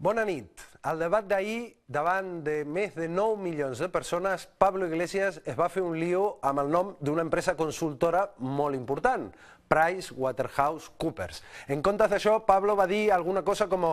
Bona nit. Al debat d'ahir, davant de més de 9 milions de persones, Pablo Iglesias es va fer un lío amb el nom d'una empresa consultora molt important, PricewaterhouseCoopers. En comptes d'això, Pablo va dir alguna cosa com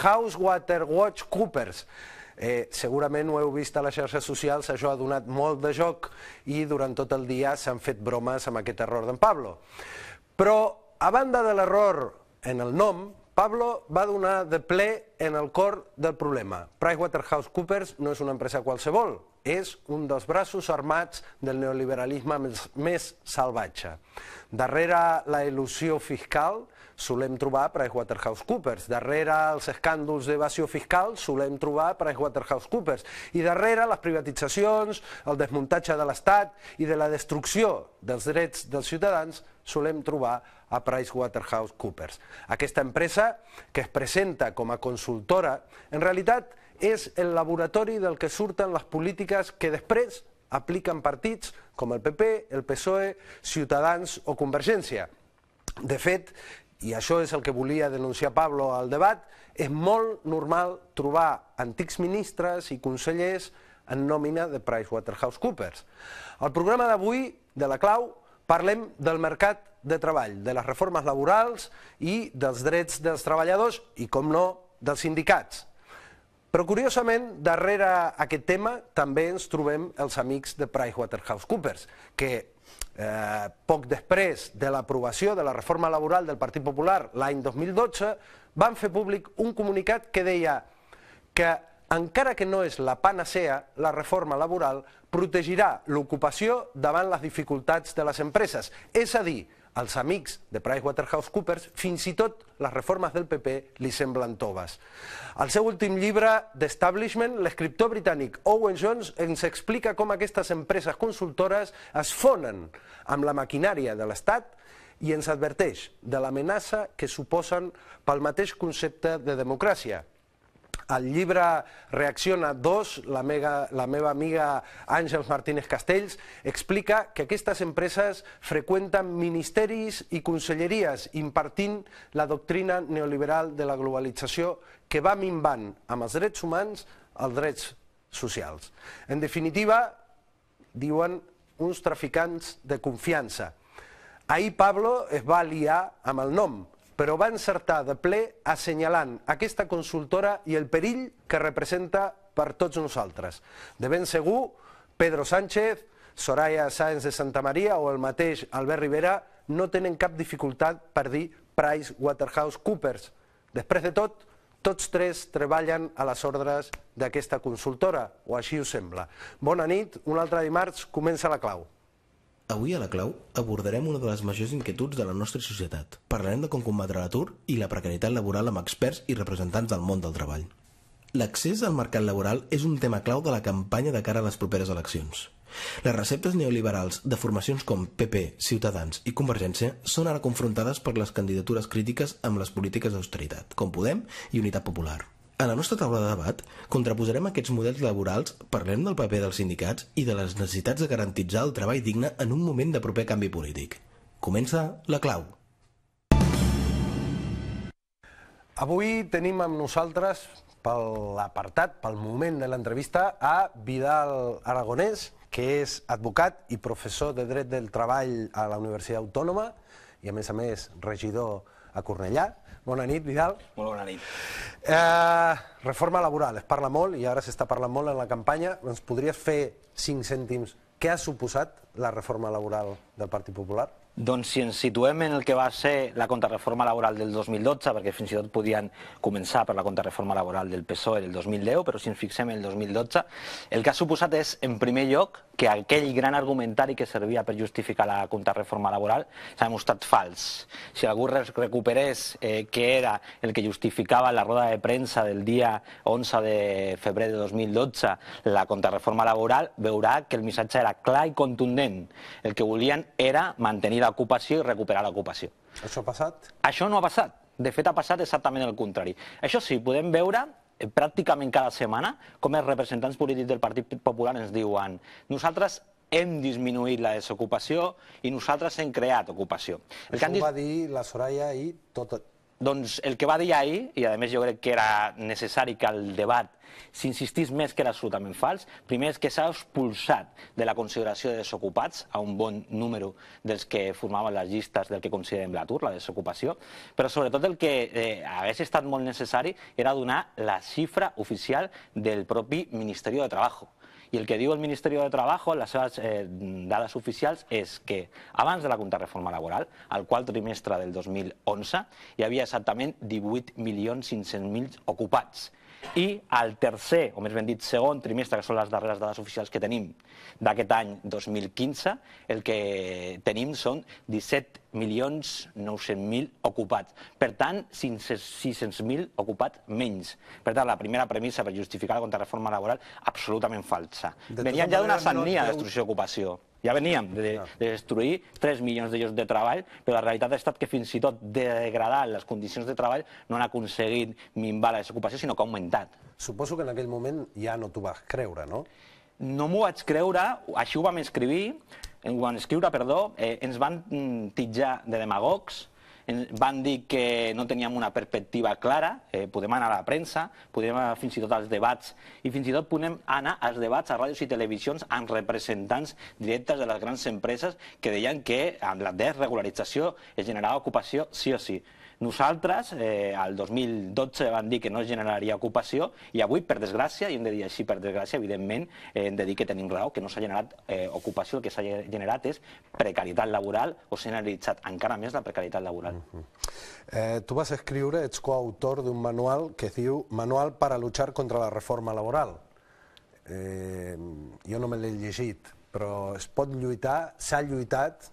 HouseWaterWatchCoopers. Segurament ho heu vist a les xarxes socials, això ha donat molt de joc i durant tot el dia s'han fet bromes amb aquest error d'en Pablo. Però, a banda de l'error en el nom, Pablo va donar de ple en el cor del problema. PricewaterhouseCoopers no és una empresa qualsevol, és un dels braços armats del neoliberalisme més salvatge. Darrere la il·lusió fiscal solem trobar PricewaterhouseCoopers, darrere els escàndols d'evasió fiscal solem trobar PricewaterhouseCoopers i darrere les privatitzacions, el desmuntatge de l'Estat i de la destrucció dels drets dels ciutadans solem trobar a PricewaterhouseCoopers. Aquesta empresa, que es presenta com a consultora, en realitat és el laboratori del que surten les polítiques que després apliquen partits com el PP, el PSOE, Ciutadans o Convergència. De fet, i això és el que volia denunciar Pablo al debat, és molt normal trobar antics ministres i consellers en nòmina de PricewaterhouseCoopers. Al programa d'avui, de La Clau, parlem del mercat de treball, de les reformes laborals i dels drets dels treballadors i, com no, dels sindicats. Però, curiosament, darrere aquest tema també ens trobem els amics de PricewaterhouseCoopers, que poc després de l'aprovació de la reforma laboral del Partit Popular l'any 2012 van fer públic un comunicat que deia que, encara que no és la panacea, la reforma laboral protegirà l'ocupació davant les dificultats de les empreses. És a dir, als amics de PricewaterhouseCoopers fins i tot les reformes del PP li semblen toves. Al seu últim llibre, The Establishment, l'escriptor britànic Owen Jones ens explica com aquestes empreses consultores es fonen amb la maquinària de l'Estat i ens adverteix de l'amenaça que suposen pel mateix concepte de democràcia. Al llibre Reacciona 2, la meva amiga Àngels Martínez Castells explica que aquestes empreses freqüenten ministeris i conselleries impartint la doctrina neoliberal de la globalització que va minvant amb els drets humans els drets socials. En definitiva, diuen uns traficants de confiança. Ahir Pablo es va liar amb el nom, però va encertar de ple assenyalant aquesta consultora i el perill que representa per tots nosaltres. De ben segur, Pedro Sánchez, Soraya Sáenz de Santamaría o el mateix Albert Rivera no tenen cap dificultat per dir PricewaterhouseCoopers. Després de tot, tots tres treballen a les ordres d'aquesta consultora, o així ho sembla. Bona nit, un altre dimarts comença La Clau. Avui a La Clau abordarem una de les majors inquietuds de la nostra societat. Parlarem de com combatre l'atur i la precarietat laboral amb experts i representants del món del treball. L'accés al mercat laboral és un tema clau de la campanya de cara a les properes eleccions. Les receptes neoliberals de formacions com PP, Ciutadans i Convergència són ara confrontades per les candidatures crítiques amb les polítiques d'austeritat, com Podem i Unitat Popular. A la nostra taula de debat contraposarem aquests models laborals, parlem del paper dels sindicats i de les necessitats de garantitzar el treball digne en un moment de proper canvi polític. Comença La Clau. Avui tenim amb nosaltres, per l'apartat, pel moment de l'entrevista, a Vidal Aragonés, que és advocat i professor de Dret del Treball a la Universitat Autònoma i, a més, regidor a Cornellà. Bona nit, Vidal. Molt bona nit. Reforma laboral, es parla molt i ara s'està parlant molt en la campanya. Ens podries fer 5 cèntims què ha suposat la reforma laboral del Partit Popular? Doncs si ens situem en el que va ser la contrarreforma laboral del 2012, perquè fins i tot podien començar per la contrarreforma laboral del PSOE del 2010, però si ens fixem en el 2012, el que ha suposat és, en primer lloc, que aquell gran argumentari que servia per justificar la contrarreforma laboral s'ha demostrat fals. Si algú recuperés què era el que justificava la roda de premsa del dia 11 de febrer de 2012 la contrarreforma laboral, veurà que el missatge era clar i contundent. El que volien era mantenir l'ocupació i recuperar l'ocupació. Això ha passat? Això no ha passat. De fet, ha passat exactament el contrari. Això sí, podem veure pràcticament cada setmana com els representants polítics del Partit Popular ens diuen nosaltres hem disminuït la desocupació i nosaltres hem creat ocupació. Això ho va dir la Soraya ahir, tot Doncs el que va dir ahir, i a més jo crec que era necessari que el debat s'insistís més que era absolutament fals, primer és que s'ha expulsat de la consideració de desocupats a un bon número dels que formaven les llistes del que considerem l'atur, la desocupació, però sobretot el que hagués estat molt necessari era donar la xifra oficial del propi Ministeri de Treball. I el que diu el Ministeri de Treball, les seves dades oficials, és que abans de la contrarreforma laboral, al quart trimestre del 2011, hi havia exactament 18.500.000 ocupats. I al tercer, o més ben dit, segon trimestre, que són les darreres dades oficials que tenim d'aquest any 2015, el que tenim són 17.900.000 ocupats. Per tant, 600.000 ocupats menys. Per tant, la primera premissa per justificar la contrarreforma laboral, absolutament falsa. Veníem ja d'una sagnia de destrucció d'ocupació. Ja veníem de destruir 3 milions de llocs de treball, però la realitat ha estat que fins i tot degradar les condicions de treball no han aconseguit minvar la desocupació, sinó que ha augmentat. Suposo que en aquell moment ja no t'ho vas creure, no? No m'ho vaig creure, així ho vam escriure, ens van titjar de demagogs, van dir que no teníem una perspectiva clara, podem anar a la premsa, podem anar fins i tot als debats, i fins i tot podem anar als debats a ràdios i televisions amb representants directes de les grans empreses que deien que amb la desregularització es generava ocupació sí o sí. Nosaltres, al 2012, vam dir que no es generaria ocupació i avui, per desgràcia, i hem de dir així per desgràcia, evidentment, hem de dir que tenim raó, que no s'ha generat ocupació, el que s'ha generat és precarietat laboral o s'ha generalitzat encara més la precarietat laboral. Tu vas escriure, ets coautor d'un manual que es diu Manual para luchar contra la reforma laboral. Jo no me l'he llegit, però es pot lluitar, s'ha lluitat,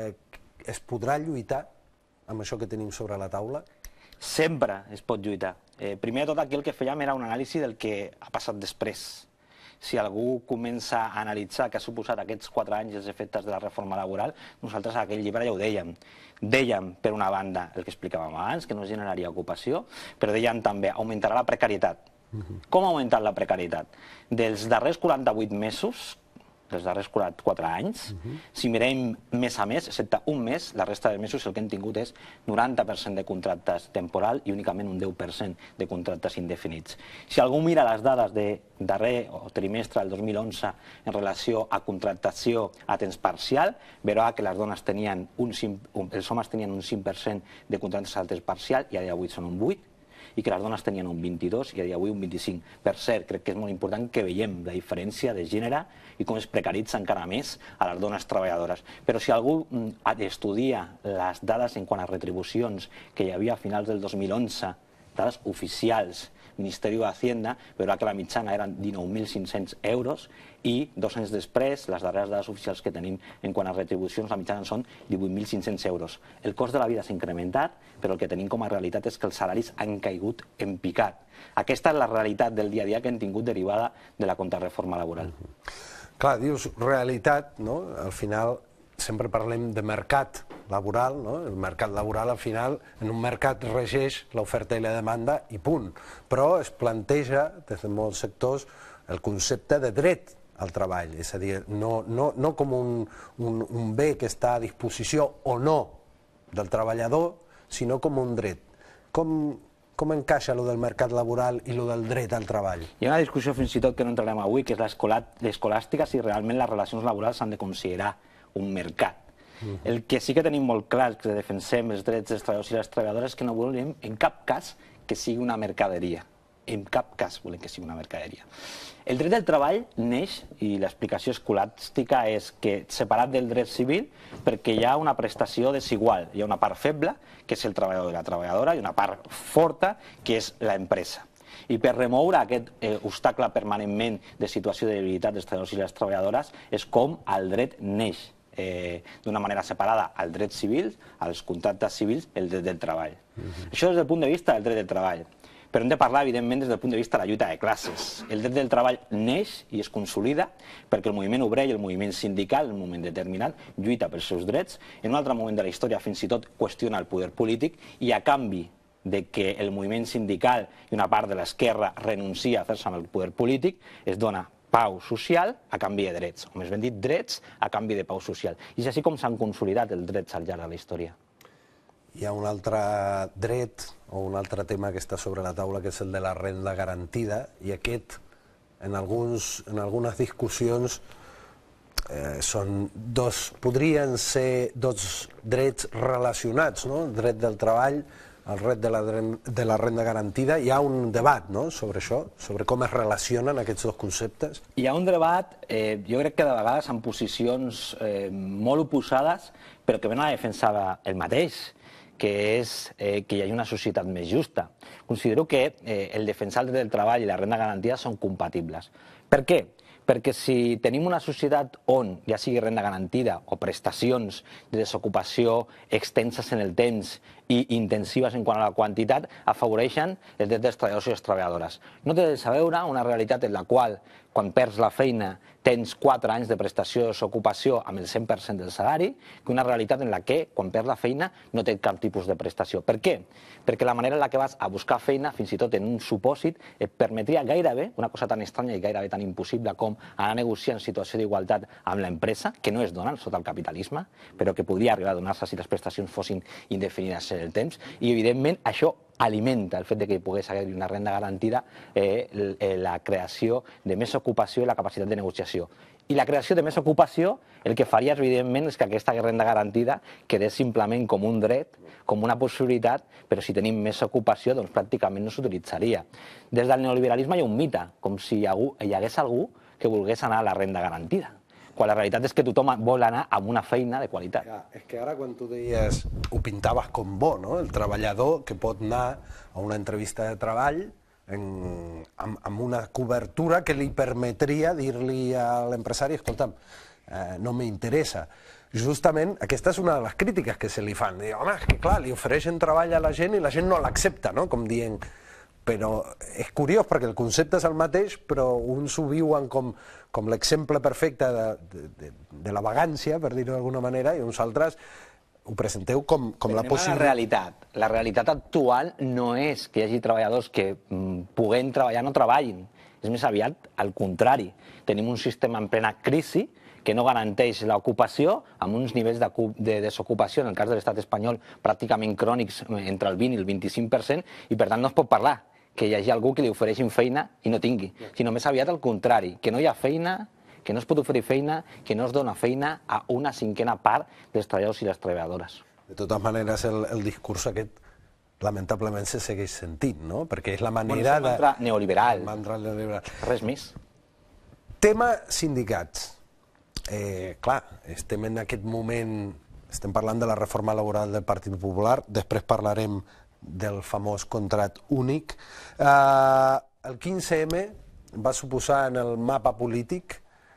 es podrà lluitar amb això que tenim sobre la taula? Sempre es pot lluitar. Primer de tot, aquí el que fèiem era un anàlisi del que ha passat després. Si algú comença a analitzar què ha suposat aquests 4 anys els efectes de la reforma laboral, nosaltres a aquell llibre ja ho dèiem. Dèiem, per una banda, el que explicàvem abans, que no es generaria ocupació, però dèiem també, augmentarà la precarietat. Com ha augmentat la precarietat? Dels darrers 48 mesos, dels darrers 4 anys, si mirem mes a mes, excepte un mes, la resta de mesos el que hem tingut és 90% de contractes temporal i únicament un 10% de contractes indefinits. Si algú mira les dades de darrer trimestre del 2011 en relació a contractació a temps parcial, veurà que les dones tenien els homes tenien un 5% de contractes a temps parcial i a dia d'avui són un 8%, i que les dones tenien un 22 i a dia d'avui un 25. Per cert, crec que és molt important que veiem la diferència de gènere i com es precaritza encara més a les dones treballadores. Però si algú estudia les dades en quant a retribucions que hi havia a finals del 2011, dades oficials, Ministeri d'Hacienda, veurà que la mitjana eren 19.500 euros i 2 anys després, les darreres dades oficials que tenim en quant a retribucions, la mitjana són 18.500 euros. El cost de la vida s'ha incrementat, però el que tenim com a realitat és que els salaris han caigut en picat. Aquesta és la realitat del dia a dia que hem tingut derivada de la contrarreforma laboral. Clar, dius realitat, no? Al final sempre parlem de mercat laboral, no? El mercat laboral al final en un mercat regeix l'oferta i la demanda i punt. Però es planteja des de molts sectors el concepte de dret al treball, és a dir, no com un bé que està a disposició o no del treballador, sinó com un dret. Com encaixa lo del mercat laboral i lo del dret al treball? Hi ha una discussió fins i tot que no entrarem avui, que és l'escolàstica, si realment les relacions laborals s'han de considerar un mercat. El que sí que tenim molt clar, que defensem els drets dels treballadors i les treballadores, és que no volem en cap cas que sigui una mercaderia. En cap cas volem que sigui una mercaderia. El dret del treball neix, i l'explicació escolàstica és que separat del dret civil, perquè hi ha una prestació desigual. Hi ha una part feble, que és el treballador i la treballadora, i una part forta, que és l'empresa. I per remoure aquest obstacle permanentment de situació de debilitat dels treballadors i les treballadores és com el dret neix d'una manera separada al dret civil, als contractes civils, el dret del treball. Això des del punt de vista del dret del treball. Però hem de parlar, evidentment, des del punt de vista de la lluita de classes. El dret del treball neix i es consolida perquè el moviment obrer i el moviment sindical, en un moment determinat, lluita pels seus drets. En un altre moment de la història, fins i tot, qüestiona el poder polític i, a canvi de que el moviment sindical i una part de l'esquerra renuncia a fer-se amb el poder polític, es dona pau social a canvi de drets, o més ben dit, drets a canvi de pau social. I és així com s'han consolidat els drets al llarg de la història. hi ha un altre dret o un altre tema que està sobre la taula, que és el de la renda garantida, i aquest, en algunes discussions, podrien ser dos drets relacionats, no? El dret del treball, el dret de la renda garantida. Hi ha un debat, no?, sobre això, sobre com es relacionen aquests dos conceptes. Hi ha un debat, jo crec que de vegades en posicions molt oposades, però que venen a defensar el mateix, que és que hi hagi una societat més justa. Considero que el defensar el dret del treball i la renda garantida són compatibles. Per què? Perquè si tenim una societat on, ja sigui renda garantida o prestacions de desocupació extenses en el temps i intensives en quant a la quantitat, afavoreixen els drets dels treballadors i les treballadores. No té res a veure una realitat en la qual, quan perds la feina, tens 4 anys de prestació de desocupació amb el 100% del salari, que una realitat en la que, quan perds la feina, no tens cap tipus de prestació. Per què? Perquè la manera en la que vas a buscar feina, fins i tot en un supòsit, et permetria gairebé, una cosa tan estranya i gairebé tan impossible com anar a negociar en situació d'igualtat amb l'empresa, que no es donen sota el capitalisme, però que podria arribar a donar-se si les prestacions fossin indefinides en el temps, i evidentment això alimenta el fet de que hi pogués haver una renda garantida, la creació de més ocupació i la capacitat de negociació. I la creació de més ocupació el que faria, evidentment, és que aquesta renda garantida quedés simplement com un dret, com una possibilitat, però si tenim més ocupació, doncs pràcticament no s'utilitzaria. Des del neoliberalisme hi ha un mite, com si hi hagués algú que volgués anar a la renda garantida, quan la realitat és que tothom vol anar amb una feina de qualitat. És que ara quan tu deies, ho pintaves com bo, no? El treballador que pot anar a una entrevista de treball amb una cobertura que li permetria dir-li a l'empresari, escolta'm, no m'interessa. Justament aquesta és una de les crítiques que se li fan. Home, és que clar, li ofereixen treball a la gent i la gent no l'accepta, no?, com dient... Però és curiós perquè el concepte és el mateix, però uns ho viuen com l'exemple perfecte de la vagància, per dir-ho d'alguna manera, i uns altres ho presenteu com la possibilitat. La realitat actual no és que hi hagi treballadors que puguent treballar no treballin. És més aviat al contrari. Tenim un sistema en plena crisi que no garanteix l'ocupació, amb uns nivells de desocupació, en el cas de l'estat espanyol, pràcticament crònics, entre el 20 i el 25%, i per tant no es pot parlar que hi hagi algú que li ofereixin feina i no tingui, sinó més aviat al contrari, que no hi ha feina, que no es pot oferir feina, que no es dona feina a una cinquena part dels treballadors i les treballadores. De totes maneres, el discurs aquest lamentablement se segueix sentint, no? Perquè és la manera de... És un mantra neoliberal. Res més. Tema sindicats. Clar, estem en aquest moment, estem parlant de la reforma laboral del Partit Popular, després parlarem del famós contracte únic. El 15M va suposar en el mapa polític,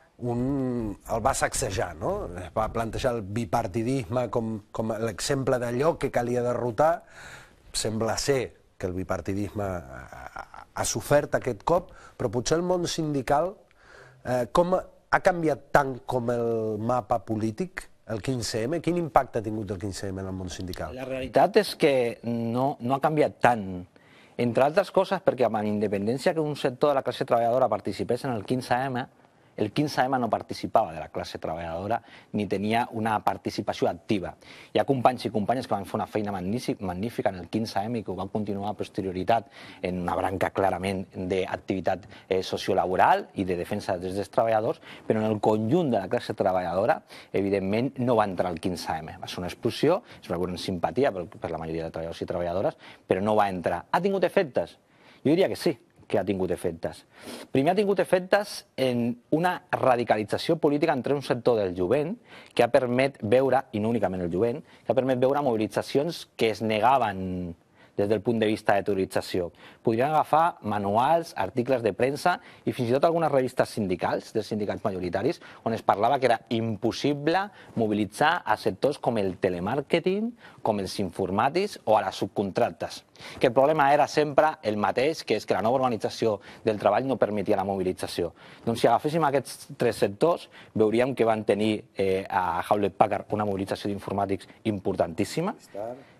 el va sacsejar, no? Es va plantejar el bipartidisme com l'exemple d'allò que calia derrotar. Sembla ser que el bipartidisme ha sofert aquest cop, però potser el món sindical ha canviat tant com el mapa polític, el 15M? Quin impacte ha tingut el 15M en el món sindical? La realitat és que no ha canviat tant. Entre altres coses perquè amb independència que un sector de la classe treballadora participés en el 15M, el 15M no participava de la classe treballadora ni tenia una participació activa. Hi ha companys i companyes que van fer una feina magnífica en el 15M i que ho van continuar a posterioritat en una branca clarament d'activitat sociolaboral i de defensa dels drets dels treballadors, però en el conjunt de la classe treballadora, evidentment, no va entrar al 15M. Va ser una explosió, es va veure en simpatia per la majoria de treballadors i treballadores, però no va entrar. Ha tingut efectes? Jo diria que sí, que ha tingut efectes. Primer ha tingut efectes en una radicalització política entre un sector del jovent que ha permès veure, i no únicament el jovent, que ha permès veure mobilitzacions que es negaven des del punt de vista de teorització. Podrien agafar manuals, articles de premsa i fins i tot algunes revistes sindicals, dels sindicats majoritaris, on es parlava que era impossible mobilitzar a sectors com el telemàrqueting, com els informàtics o a les subcontractes. Que el problema era sempre el mateix, que és que la nova organització del treball no permetia la mobilització. Doncs si agaféssim aquests 3 sectors, veuríem que van tenir a Hewlett Packard una mobilització d'informàtics importantíssima,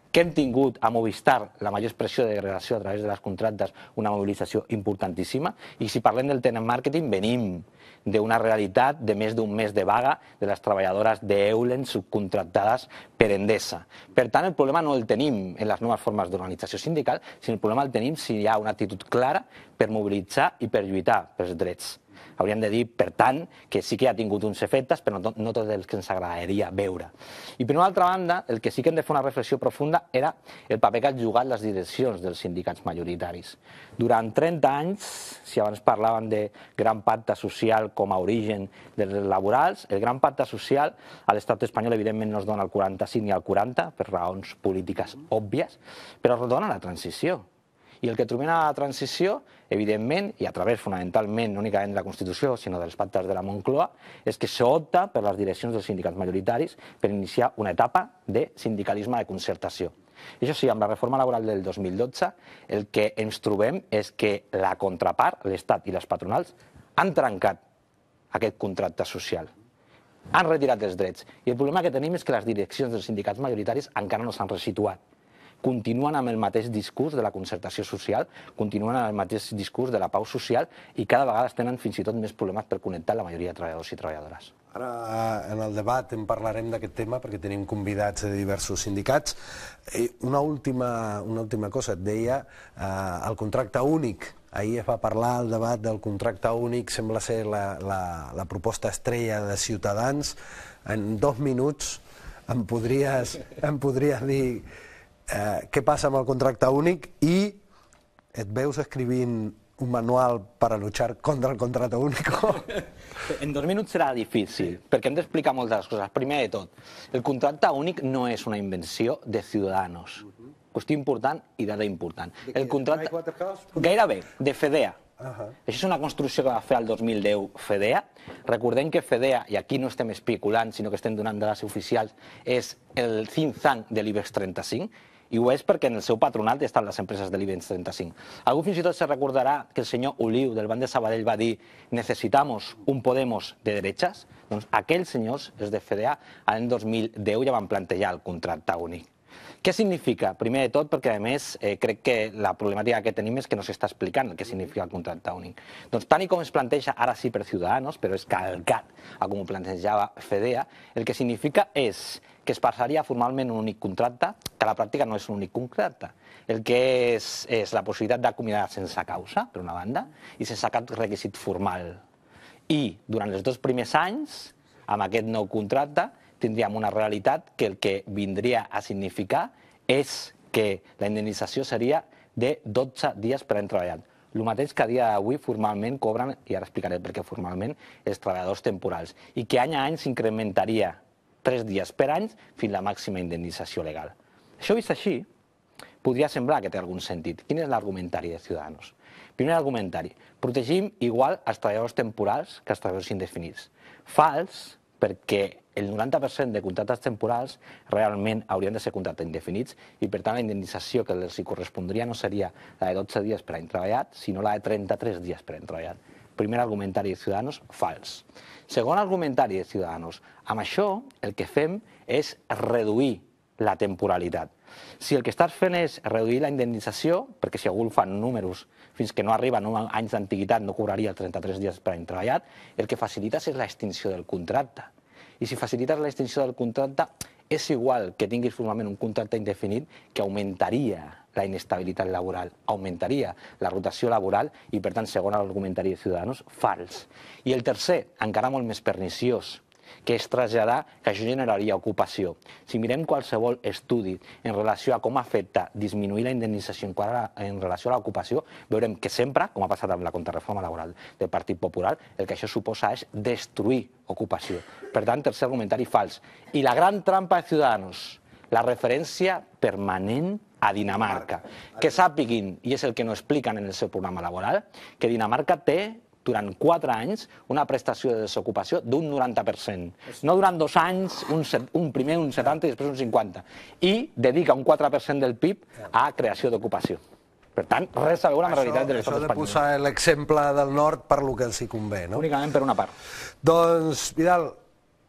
que hem tingut a Movistar la major expressió de degradació a través de les contractes, una mobilització importantíssima, i si parlem del telemàrqueting venim d'una realitat de més d'un mes de vaga de les treballadores d'Eulen subcontractades per Endesa. Per tant, el problema no el tenim en les noves formes d'organització sindical, sinó el problema el tenim si hi ha una actitud clara per mobilitzar i per lluitar pels drets. Hauríem de dir, per tant, que sí que ha tingut uns efectes, però no tots els que ens agradaria veure. I per una altra banda, el que sí que hem de fer una reflexió profunda era el paper que han jugat les direccions dels sindicats majoritaris. Durant 30 anys, si abans parlaven de gran pacte social com a origen dels laborals, el gran pacte social a l'estat espanyol evidentment no es dona al 45 ni al 40, per raons polítiques òbvies, però es dona a la transició. I el que trobem a la transició, evidentment, i a través fonamentalment, no únicament de la Constitució, sinó dels pactes de la Moncloa, és que s'opta per les direccions dels sindicats majoritaris per iniciar una etapa de sindicalisme de concertació. I això sí, amb la reforma laboral del 2012, el que ens trobem és que la contrapart, l'Estat i les patronals, han trencat aquest contracte social. Han retirat els drets. I el problema que tenim és que les direccions dels sindicats majoritaris encara no s'han resituat. Continuen amb el mateix discurs de la concertació social, continuen amb el mateix discurs de la pau social i cada vegada tenen fins i tot més problemes per connectar la majoria de treballadors i treballadores. Ara, en el debat, en parlarem d'aquest tema perquè tenim convidats de diversos sindicats. Una última cosa, et deia, el contracte únic. Ahir es va parlar al debat del contracte únic, sembla ser la proposta estrella de Ciutadans. En 2 minuts em podries dir què passa amb el contracte únic i et veus escrivint un manual per a luchar contra el contracte únic? En 2 minuts serà difícil, perquè hem d'explicar moltes coses. Primer de tot, el contracte únic no és una invenció de Ciudadanos. Qüestió important i dada important. El contracte... Gairebé, de Fedea. Això és una construcció que va fer el 2010 Fedea. Recordem que Fedea, i aquí no estem especulant, sinó que estem donant dades oficials, és el think tank de l'IBEX 35, i ho és perquè en el seu patronat estan les empreses de l'IBEX 35. Algú fins i tot se recordarà que el senyor Oliu del Banc de Sabadell va dir «Necesitamos un Podemos de derechas». Doncs aquells senyors, els de Fedea, l'any 2010 ja van plantejar el contracte únic. Què significa? Primer de tot, perquè a més crec que la problemàtica que tenim és que no s'està explicant el que significa el contracte únic. Doncs tant com es planteja, ara sí per Ciudadanos, però és calcat a com ho plantejava Fedea, el que significa és que es passaria formalment un únic contracte, que a la pràctica no és un únic contracte. El que és la possibilitat d'acomiadar sense causa, per una banda, i sense cap requisit formal. I durant els 2 primers anys, amb aquest nou contracte, tindríem una realitat que el que vindria a significar és que la indemnització seria de 12 dies per any treballat. El mateix que a dia d'avui formalment cobren, i ara explicaré per què formalment, els treballadors temporals, i que any a any s'incrementaria 3 dies per any fins a la màxima indemnització legal. Això vist així, podria semblar que té algun sentit. Quin és l'argumentari de Ciudadanos? Primer argumentari, protegim igual els treballadors temporals que els treballadors indefinits. Fals, perquè el 90% de contractes temporals realment haurien de ser contractes indefinits i, per tant, la indemnització que els correspondria no seria la de 12 dies per any treballat, sinó la de 33 dies per any treballat. Primer argumentari de Ciudadanos, fals. Segon argumentari de Ciudadanos, amb això el que fem és reduir la temporalitat. Si el que estàs fent és reduir la indemnització, perquè si algú fa números fins que no arriba a 9 anys d'antiguitat no cobraria 33 dies per any treballat, el que facilites és l'extinció del contracte. I si facilites l'extinció del contracte, és igual que tinguis formalment un contracte indefinit que augmentaria la inestabilitat laboral, augmentaria la rotació laboral i, per tant, segon l'argumentari de Ciudadanos, fals. I el tercer, encara molt més perniciós, que és traslladar que això generaria ocupació. Si mirem qualsevol estudi en relació a com afecta disminuir la indemnització en relació a l'ocupació, veurem que sempre, com ha passat amb la contrarreforma laboral del Partit Popular, el que això suposa és destruir ocupació. Per tant, tercer argumentari fals. I la gran trampa de Ciudadanos, la referència permanent a Dinamarca. Que sàpiguin, i és el que no expliquen en el seu programa laboral, que Dinamarca té durant 4 anys una prestació de desocupació d'un 90%. No durant 2 anys, primer un 70 i després un 50. I dedica un 4% del PIB a creació d'ocupació. Per tant, res a veure amb la realitat de l'estat espanyol. Això de posar l'exemple del nord per lo que els hi convé, no? Únicament per una part. Doncs, Vidal,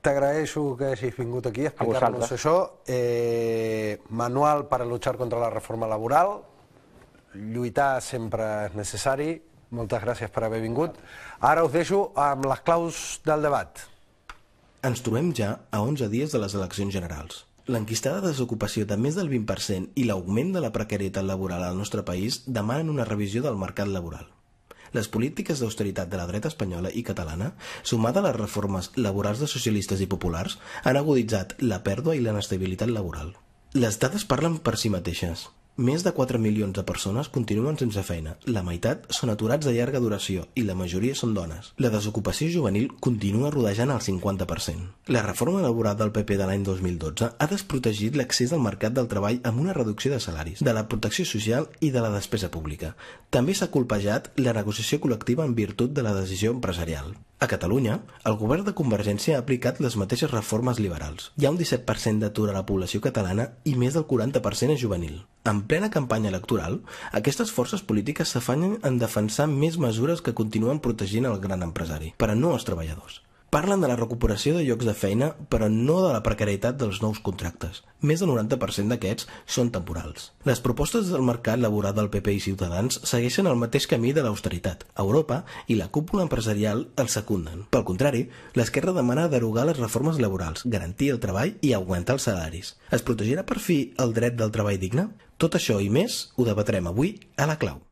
t'agraeixo que hagis vingut aquí a explicar-nos això. Manual para luchar contra la reforma laboral. Lluitar sempre és necessari. Moltes gràcies per haver vingut. Ara us deixo amb les claus del debat. Ens trobem ja a 11 dies de les eleccions generals. L'enquistada desocupació de més del 20% i l'augment de la precarietat laboral al nostre país demanen una revisió del mercat laboral. Les polítiques d'austeritat de la dreta espanyola i catalana, sumada a les reformes laborals de socialistes i populars, han aguditzat la pèrdua i la inestabilitat laboral. Les dades parlen per si mateixes. Més de 4 milions de persones continuen sense feina, la meitat són aturats de llarga duració i la majoria són dones. La desocupació juvenil continua rodejant el 50%. La reforma laboral del PP de l'any 2012 ha desprotegit l'accés al mercat del treball amb una reducció de salaris, de la protecció social i de la despesa pública. També s'ha colpejat la negociació col·lectiva en virtut de la decisió empresarial. A Catalunya, el govern de Convergència ha aplicat les mateixes reformes liberals. Hi ha un 17% d'atur a la població catalana i més del 40% és juvenil. En plena campanya electoral, aquestes forces polítiques s'afanyen en defensar més mesures que continuen protegint el gran empresari, però no els treballadors. Parlen de la recuperació de llocs de feina, però no de la precarietat dels nous contractes. Més del 90% d'aquests són temporals. Les propostes del mercat laboral del PP i Ciutadans segueixen el mateix camí de l'austeritat. Europa i la cúpula empresarial el secunden. Pel contrari, l'esquerra demana derogar les reformes laborals, garantir el treball i augmentar els salaris. Es protegirà per fi el dret del treball digne? Tot això i més ho debatrem avui a La Clau.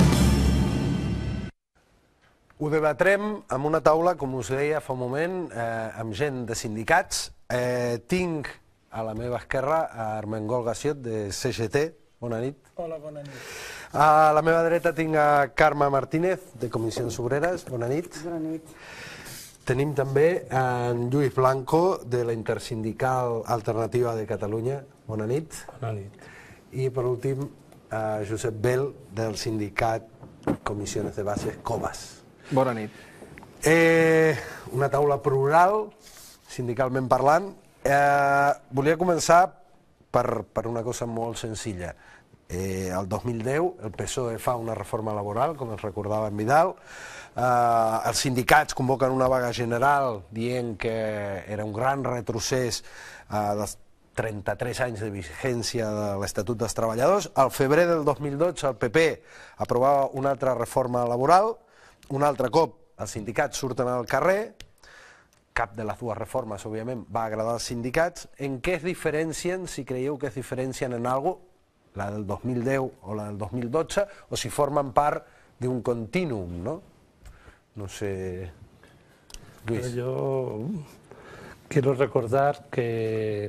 Ho debatrem amb una taula, com us deia fa un moment, amb gent de sindicats. Tinc a la meva esquerra a Armengol Gassiot, de CGT. Bona nit. Hola, bona nit. A la meva dreta tinc a Carme Martínez, de Comissions Obreres. Bona nit. Bona nit. Tenim també en Lluís Blanco, de la Intersindical Alternativa de Catalunya. Bona nit. Bona nit. I per últim, a Josep Bel, del sindicat Comissions de Bases, COBAS. Bona nit. Una taula plural, sindicalment parlant. Volia començar per una cosa molt senzilla. El 2010 el PSOE fa una reforma laboral, com ens recordava en Vidal. Els sindicats convoquen una vaga general dient que era un gran retrocés dels 33 anys de vigència de l'Estatut dels Treballadors. Al febrer del 2012 el PP aprovava una altra reforma laboral. Un altre cop els sindicats surten al carrer, cap de les dues reformes, òbviament, va agradar als sindicats. En què es diferencien, si creieu que es diferencien en alguna cosa, la del 2010 o la del 2012, o si formen part d'un continuum, no? No sé... Luis. Yo quiero recordar que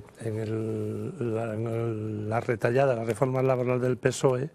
en la retallada, la reforma laboral del PSOE,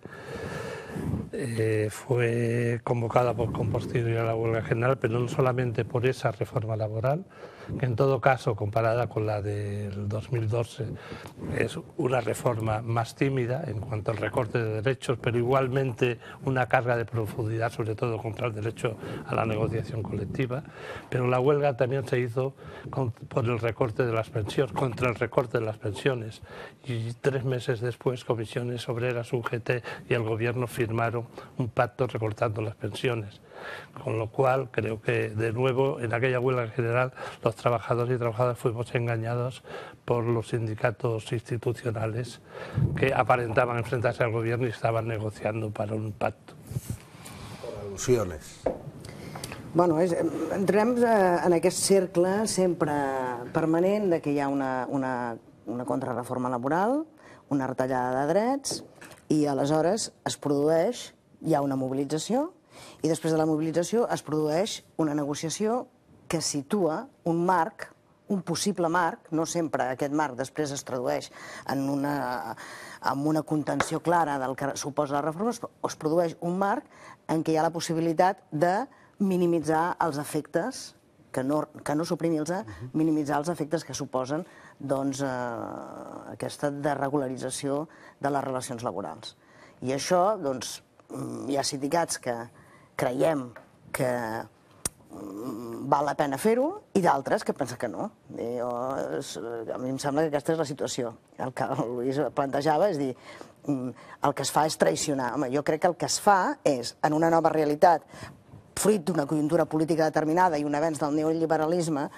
fue convocada con posterioridad a la huelga general, pero no solamente por esa reforma laboral, que en todo caso, comparada con la del 2012, es una reforma más tímida en cuanto al recorte de derechos, pero igualmente una carga de profundidad, sobre todo contra el derecho a la negociación colectiva. Pero la huelga también se hizo por el recorte de las pensiones, contra el recorte de las pensiones. Y 3 meses después, Comisiones Obreras, UGT y el Gobierno firmaron un pacto recortando las pensiones. Con lo cual, creo que, de nuevo, en aquella huelga general, los trabajadores y trabajadoras fuimos engañados por los sindicatos institucionales que aparentaban enfrentarse al gobierno y estaban negociando para un pacto. Por al·lusions. Bueno, entrem en aquest cercle sempre permanent de que hi ha una contrarreforma laboral, una retallada de drets, i aleshores es produeix, hi ha una mobilització, i després de la mobilització es produeix una negociació que situa un marc, un possible marc, no sempre aquest marc després es tradueix en una contenció clara del que suposa la reforma, es produeix un marc en què hi ha la possibilitat de minimitzar els efectes, que no suprimir-los, minimitzar els efectes que suposen aquesta desregularització de les relacions laborals. I això, hi ha sindicats que creiem que val la pena fer-ho i d'altres que pensen que no. A mi em sembla que aquesta és la situació. El que el Luis plantejava és dir, el que es fa és traicionar. Home, jo crec que el que es fa és, en una nova realitat, fruit d'una conjuntura política determinada i un avenç del neoliberalisme,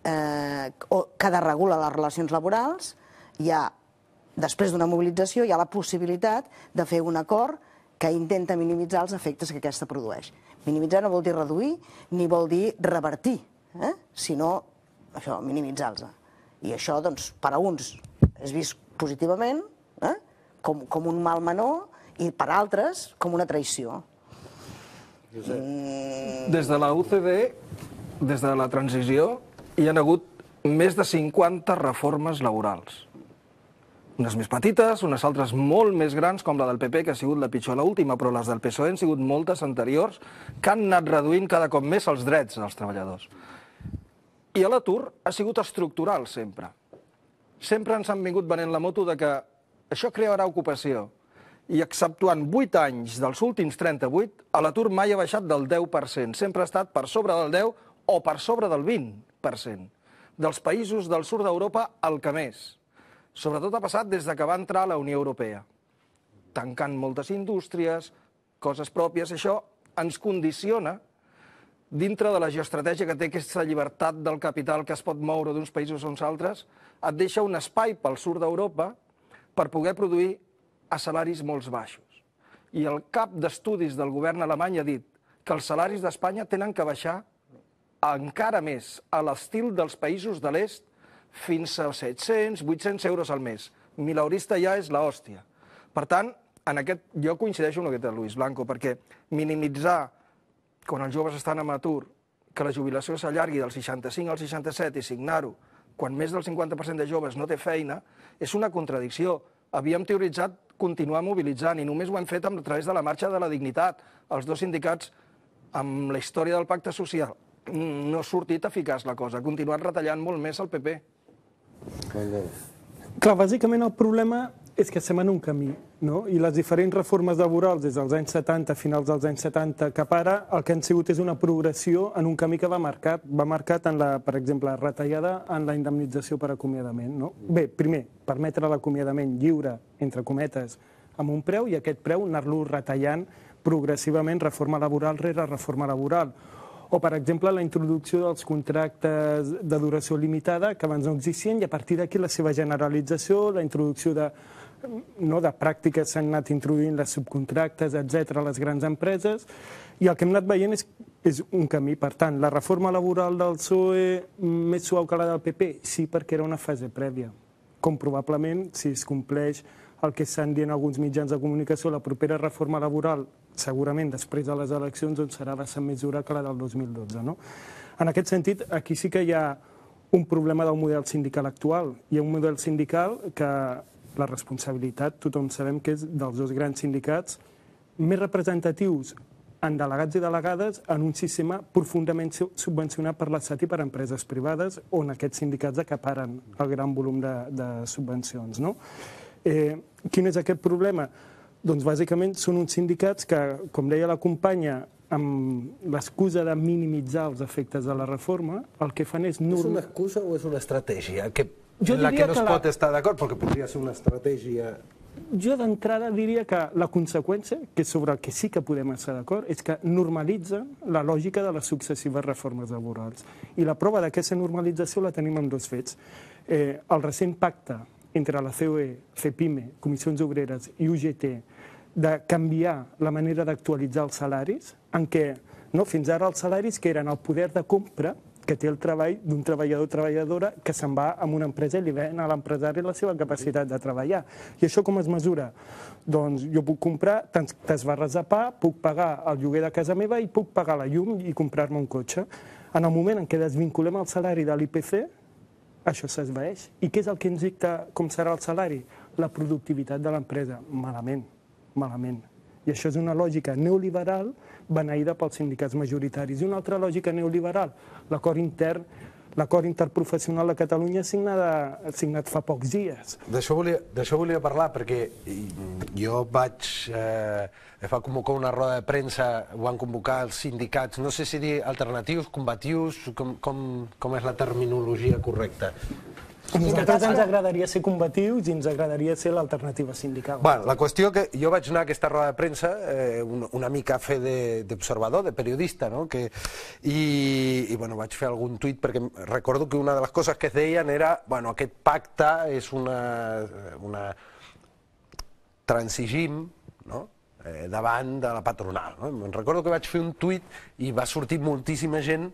que desregula les relacions laborals, després d'una mobilització, hi ha la possibilitat de fer un acord que intenta minimitzar els efectes que aquesta produeix. Minimitzar no vol dir reduir, ni vol dir revertir, sinó això, minimitzar-los. I això, doncs, per a uns és vist positivament, com un mal menor, i per altres com una traïció. Des de la UCD, des de la transició, hi ha hagut més de 50 reformes laborals. Unes més petites, unes altres molt més grans, com la del PP, que ha sigut la pitjor, l'última, però les del PSOE han sigut moltes anteriors, que han anat reduint cada cop més els drets dels treballadors. I l'atur ha sigut estructural, sempre. Sempre ens han vingut venent la moto de que això crearà ocupació. I exceptuant 8 anys dels últims 38, l'atur mai ha baixat del 10%. Sempre ha estat per sobre del 10% o per sobre del 20%. Dels països del sud d'Europa, el que més. Sobretot ha passat des que va entrar a la Unió Europea. Tancant moltes indústries, coses pròpies, això ens condiciona dintre de la geoestratègia que té aquesta llibertat del capital que es pot moure d'uns països a uns altres, et deixa un espai pel sud d'Europa per poder produir a salaris molt baixos. I el cap d'estudis del govern alemany ha dit que els salaris d'Espanya tenen que baixar encara més a l'estil dels països de l'est fins a 700, 800 euros al mes. Mileurista ja és l'hòstia. Per tant, jo coincideixo amb el que té Luis Blanco, perquè minimitzar, quan els joves estan en atur, que la jubilació s'allargui del 65 al 67 i signar-ho quan més del 50% de joves no té feina, és una contradicció. Havíem teoritzat continuar mobilitzant i només ho hem fet a través de la marxa de la dignitat. Els dos sindicats, amb la història del pacte social, no ha sortit eficaç la cosa. Ha continuat retallant molt més el PP. Clar, bàsicament el problema és que estem en un camí, no? I les diferents reformes laborals des dels anys 70, finals dels anys 70, cap ara, el que han sigut és una progressió en un camí que va marcat. Va marcat en la, per exemple, retallada en la indemnització per acomiadament, no? Bé, primer, permetre l'acomiadament lliure, entre cometes, amb un preu, i aquest preu anar-lo retallant progressivament, reforma laboral rere reforma laboral. O, per exemple, la introducció dels contractes de duració limitada, que abans no existien, i a partir d'aquí la seva generalització, la introducció de pràctiques s'han anat introduint les subcontractes, etc., a les grans empreses, i el que hem anat veient és un camí. Per tant, la reforma laboral del PSOE més suau que la del PP? Sí, perquè era una fase prèvia. Com probablement, si es compleix el que estan dient alguns mitjans de comunicació, la propera reforma laboral, segurament després de les eleccions, on serà bastant més dura que la del 2012. En aquest sentit, aquí sí que hi ha un problema del model sindical actual. Hi ha un model sindical que la responsabilitat, tothom sabem que és dels dos grans sindicats més representatius en delegats i delegades en un sistema profundament subvencionat per l'Estat i per empreses privades, on aquests sindicats acaparen el gran volum de subvencions. Quin és aquest problema? Doncs bàsicament són uns sindicats que, com deia la companya, amb l'excusa de minimitzar els efectes de la reforma, el que fan és... És una excusa o és una estratègia? En la que no es pot estar d'acord, perquè podria ser una estratègia... Jo d'entrada diria que la conseqüència, que és sobre el que sí que podem estar d'acord, és que normalitza la lògica de les successives reformes laborals. I la prova d'aquesta normalització la tenim amb dos fets. El recent pacte entre la COE, CEPIME, Comissions Obreres i UGT de canviar la manera d'actualitzar els salaris, en què fins ara els salaris que eren el poder de compra que té el treball d'un treballador o treballadora que se'n va a una empresa i li ven a l'empresari la seva capacitat de treballar. I això com es mesura? Doncs jo puc comprar tantes barres de pa, puc pagar el lloguer de casa meva i puc pagar la llum i comprar-me un cotxe. En el moment en què desvinculem el salari de l'IPC, això s'esvaeix. I què és el que ens dicta com serà el salari? La productivitat de l'empresa. Malament, malament. I això és una lògica neoliberal beneïda pels sindicats majoritaris. I una altra lògica neoliberal, l'acord interprofessional de Catalunya signat fa pocs dies. D'això volia parlar, perquè jo vaig convocar una roda de premsa, ho van convocar els sindicats, no sé si dir alternatius, combatius, com és la terminologia correcta? A nosaltres ens agradaria ser combatius i ens agradaria ser l'alternativa sindical. Bueno, la qüestió que jo vaig anar a aquesta roda de premsa una mica a fer d'observador, de periodista, no? I bueno, vaig fer algun tuit perquè recordo que una de les coses que es deien era bueno, aquest pacte és una transigim, no? Davant de la patronal. No? Me'n recordo que vaig fer un tuit i va sortir moltíssima gent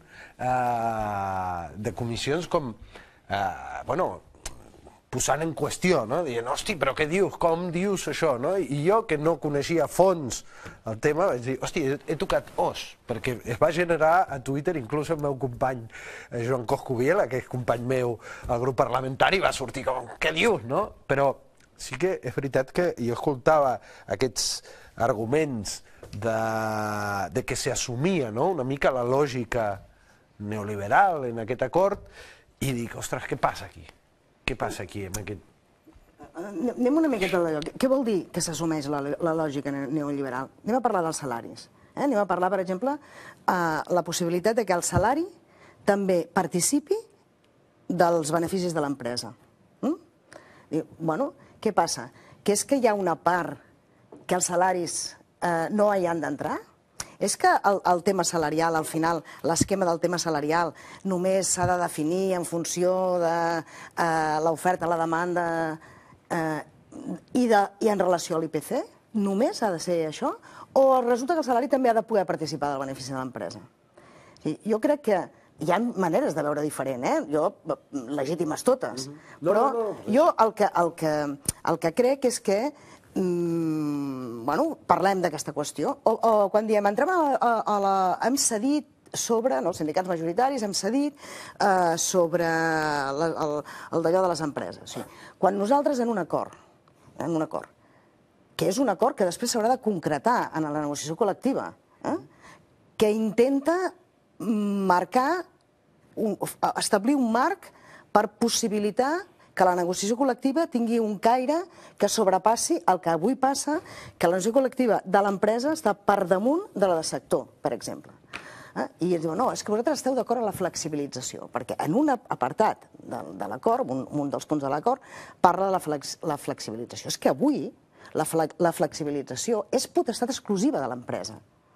de comissions com bueno, posant en qüestió, no? Dient, hosti, però què dius, com dius això? No? I jo, que no coneixia a fons el tema, vaig dir, hosti, he tocat os, perquè es va generar a Twitter, inclús el meu company Joan Coscubiela, que és company meu al grup parlamentari, va sortir com, què dius, no? Però sí que és veritat que jo escoltava aquests arguments de que s'assumia una mica la lògica neoliberal en aquest acord i dic, ostres, què passa aquí? Què passa aquí amb aquest... Anem una miqueta a l'allò. Què vol dir que s'assumeix la lògica neoliberal? Anem a parlar dels salaris. Anem a parlar, per exemple, la possibilitat de que el salari també participi dels beneficis de l'empresa. Bueno, què passa? Que és que hi ha una part que els salaris no hi han d'entrar? És que el tema salarial, al final, l'esquema del tema salarial només s'ha de definir en funció de l'oferta, la demanda i en relació a l'IPC? Només ha de ser això? O resulta que el salari també ha de poder participar del benefici de l'empresa? Jo crec que hi ha maneres de veure diferent, legítimes totes. Però jo el que crec és que parlem d'aquesta qüestió, o quan diem hem cedit sobre, els sindicats majoritaris hem cedit sobre el d'allò de les empreses. Quan nosaltres en un acord, que és un acord que després s'haurà de concretar en la negociació col·lectiva, que intenta establir un marc per possibilitar que la negociació col·lectiva tingui un caire que sobrepassi el que avui passa, que la negociació col·lectiva de l'empresa està per damunt de la del sector, per exemple. I ens diuen, no, és que vosaltres esteu d'acord amb la flexibilització, perquè en un apartat de l'acord, un dels punts de l'acord, parla de la flexibilització. És que avui la flexibilització és potestat exclusiva de l'empresa.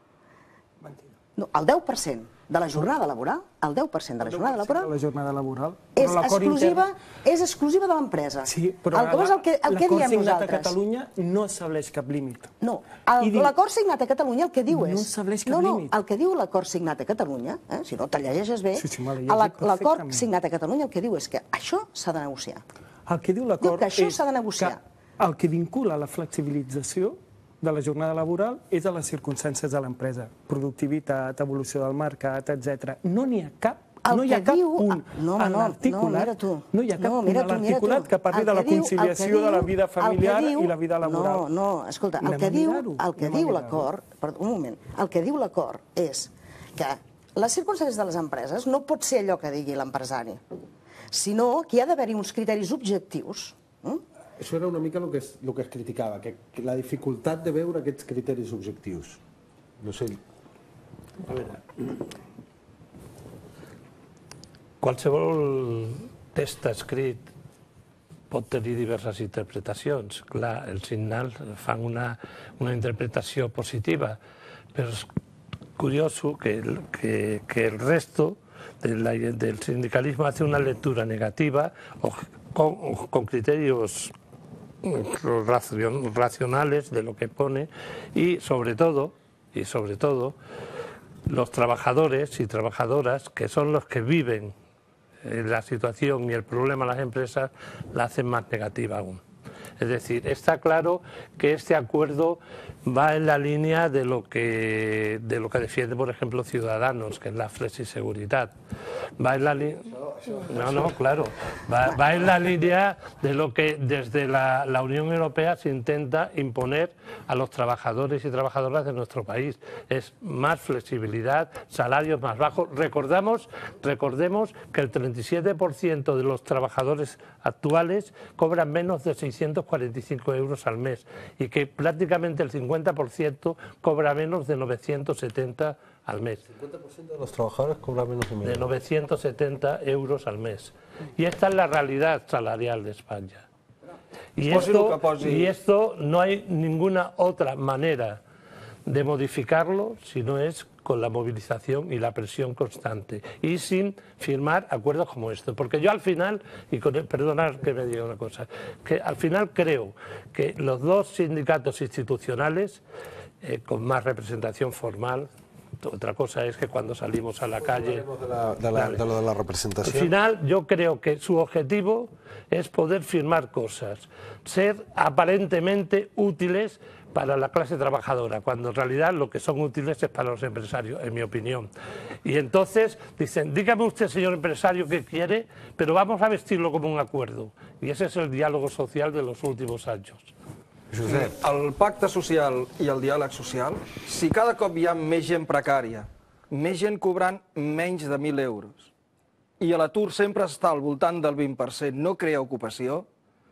El 10% de la jornada laboral, el 10% de la jornada laboral és exclusiva de l'empresa. Sí, però l'acord signat a Catalunya no estableix cap límit. No, l'acord signat a Catalunya el que diu és... No estableix cap límit. No, el que diu l'acord signat a Catalunya, si no te'l llegeixes bé, l'acord signat a Catalunya el que diu és que això s'ha de negociar. El que diu l'acord és que el que vincula la flexibilització de la jornada laboral és a les circumstàncies de l'empresa. Productivitat, evolució del mercat, etc. No n'hi ha cap, no hi ha cap punt en l'articulat, no hi ha cap punt en l'articulat que parli de la conciliació de la vida familiar i la vida laboral. No, escolta, el que diu l'acord, un moment, el que diu l'acord és que les circumstàncies de les empreses no pot ser allò que digui l'empresari, sinó que hi ha d'haver-hi uns criteris objectius. Això era una mica el que es criticava, que la dificultat de veure aquests criteris objectius. No sé... A veure... Qualsevol text escrit pot tenir diverses interpretacions. Clar, els signals fan una interpretació positiva, però és curiós que el resto del sindicalismo hace una lectura negativa con criterios racionales de lo que pone y sobre todo los trabajadores y trabajadoras, que son los que viven la situación y el problema de las empresas, la hacen más negativa aún. Es decir, está claro que este acuerdo va en la línea de lo que defiende, por ejemplo, Ciudadanos, que es la flexiseguridad. Va en la línea... Va en la línea de lo que desde la Unión Europea se intenta imponer a los trabajadores y trabajadoras de nuestro país. Es más flexibilidad, salarios más bajos. Recordemos que el 37% de los trabajadores actuales cobran menos de 600 845 euros al mes y que prácticamente el 50% cobra menos de 970 al mes. El 50% de los trabajadores cobra menos de 970 euros al mes. Y esta es la realidad salarial de España. Y esto no hay ninguna otra manera de modificarlo si no es con la movilización y la presión constante y sin firmar acuerdos como esto. Porque yo al final, y perdonad que me diga una cosa, que al final creo que los dos sindicatos institucionales con más representación formal, otra cosa es que cuando salimos a la calle... de lo de la representación. Al final yo creo que su objetivo es poder firmar cosas, ser aparentemente útiles para la clase trabajadora, cuando en realidad lo que son útiles es para los empresarios, en mi opinión. Y entonces dicen, dígame usted, señor empresario, qué quiere, pero vamos a vestirlo como un acuerdo. I ese és el diàleg social de los últimos años. Josep. El pacte social i el diàleg social, si cada cop hi ha més gent precària, més gent cobrant menys de 1.000 euros, i l'atur sempre està al voltant del 20%, no crea ocupació,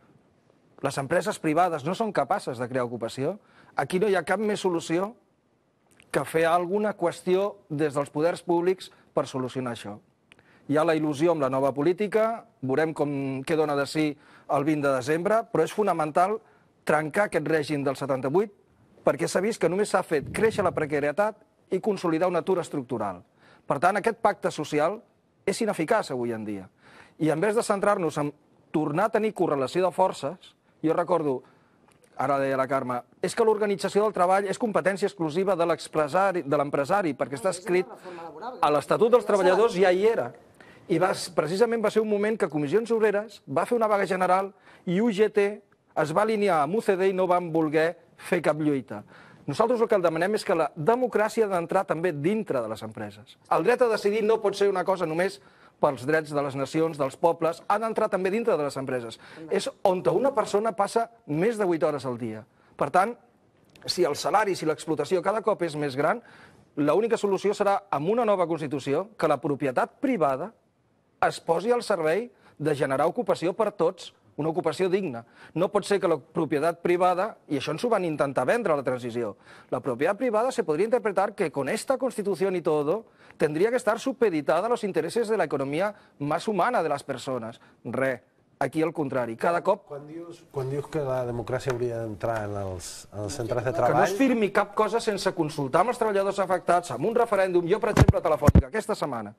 les empreses privades no són capaces de crear ocupació, aquí no hi ha cap més solució que fer alguna qüestió des dels poders públics per solucionar això. Hi ha la il·lusió amb la nova política, veurem què dona de si el 20 de desembre, però és fonamental trencar aquest règim del 78 perquè s'ha vist que només s'ha fet créixer la precarietat i consolidar un atur estructural. Per tant, aquest pacte social és ineficaç avui en dia. I en vez de centrar-nos en tornar a tenir correlació de forces, jo recordo, ara deia la Carme, és que l'organització del treball és competència exclusiva de l'empresari, perquè està escrit a l'Estatut dels Treballadors, ja hi era. I precisament va ser un moment que Comissions Obreres va fer una vaga general i UGT es va alinear amb UCD i no van voler fer cap lluita. Nosaltres el que demanem és que la democràcia ha d'entrar també dintre de les empreses. El dret a decidir no pot ser una cosa només pels drets de les nacions, dels pobles, ha d'entrar també dintre de les empreses. És on una persona passa més de 8 hores al dia. Per tant, si el salari, si l'explotació cada cop és més gran, l'única solució serà amb una nova Constitució que la propietat privada es posi al servei de generar ocupació per tots, una ocupació digna. No pot ser que la propietat privada, y això ens ho van intentar vendre a la transició, la propiedad privada se podría interpretar que con esta Constitución y todo tendría que estar supeditada a los intereses de la economía más humana de las persones. Aquí al contrari, cada cop... Quan dius que la democràcia hauria d'entrar en els centres de treball... Que no es firmi cap cosa sense consultar amb els treballadors afectats, amb un referèndum. Jo, per exemple, a Telefònica, aquesta setmana,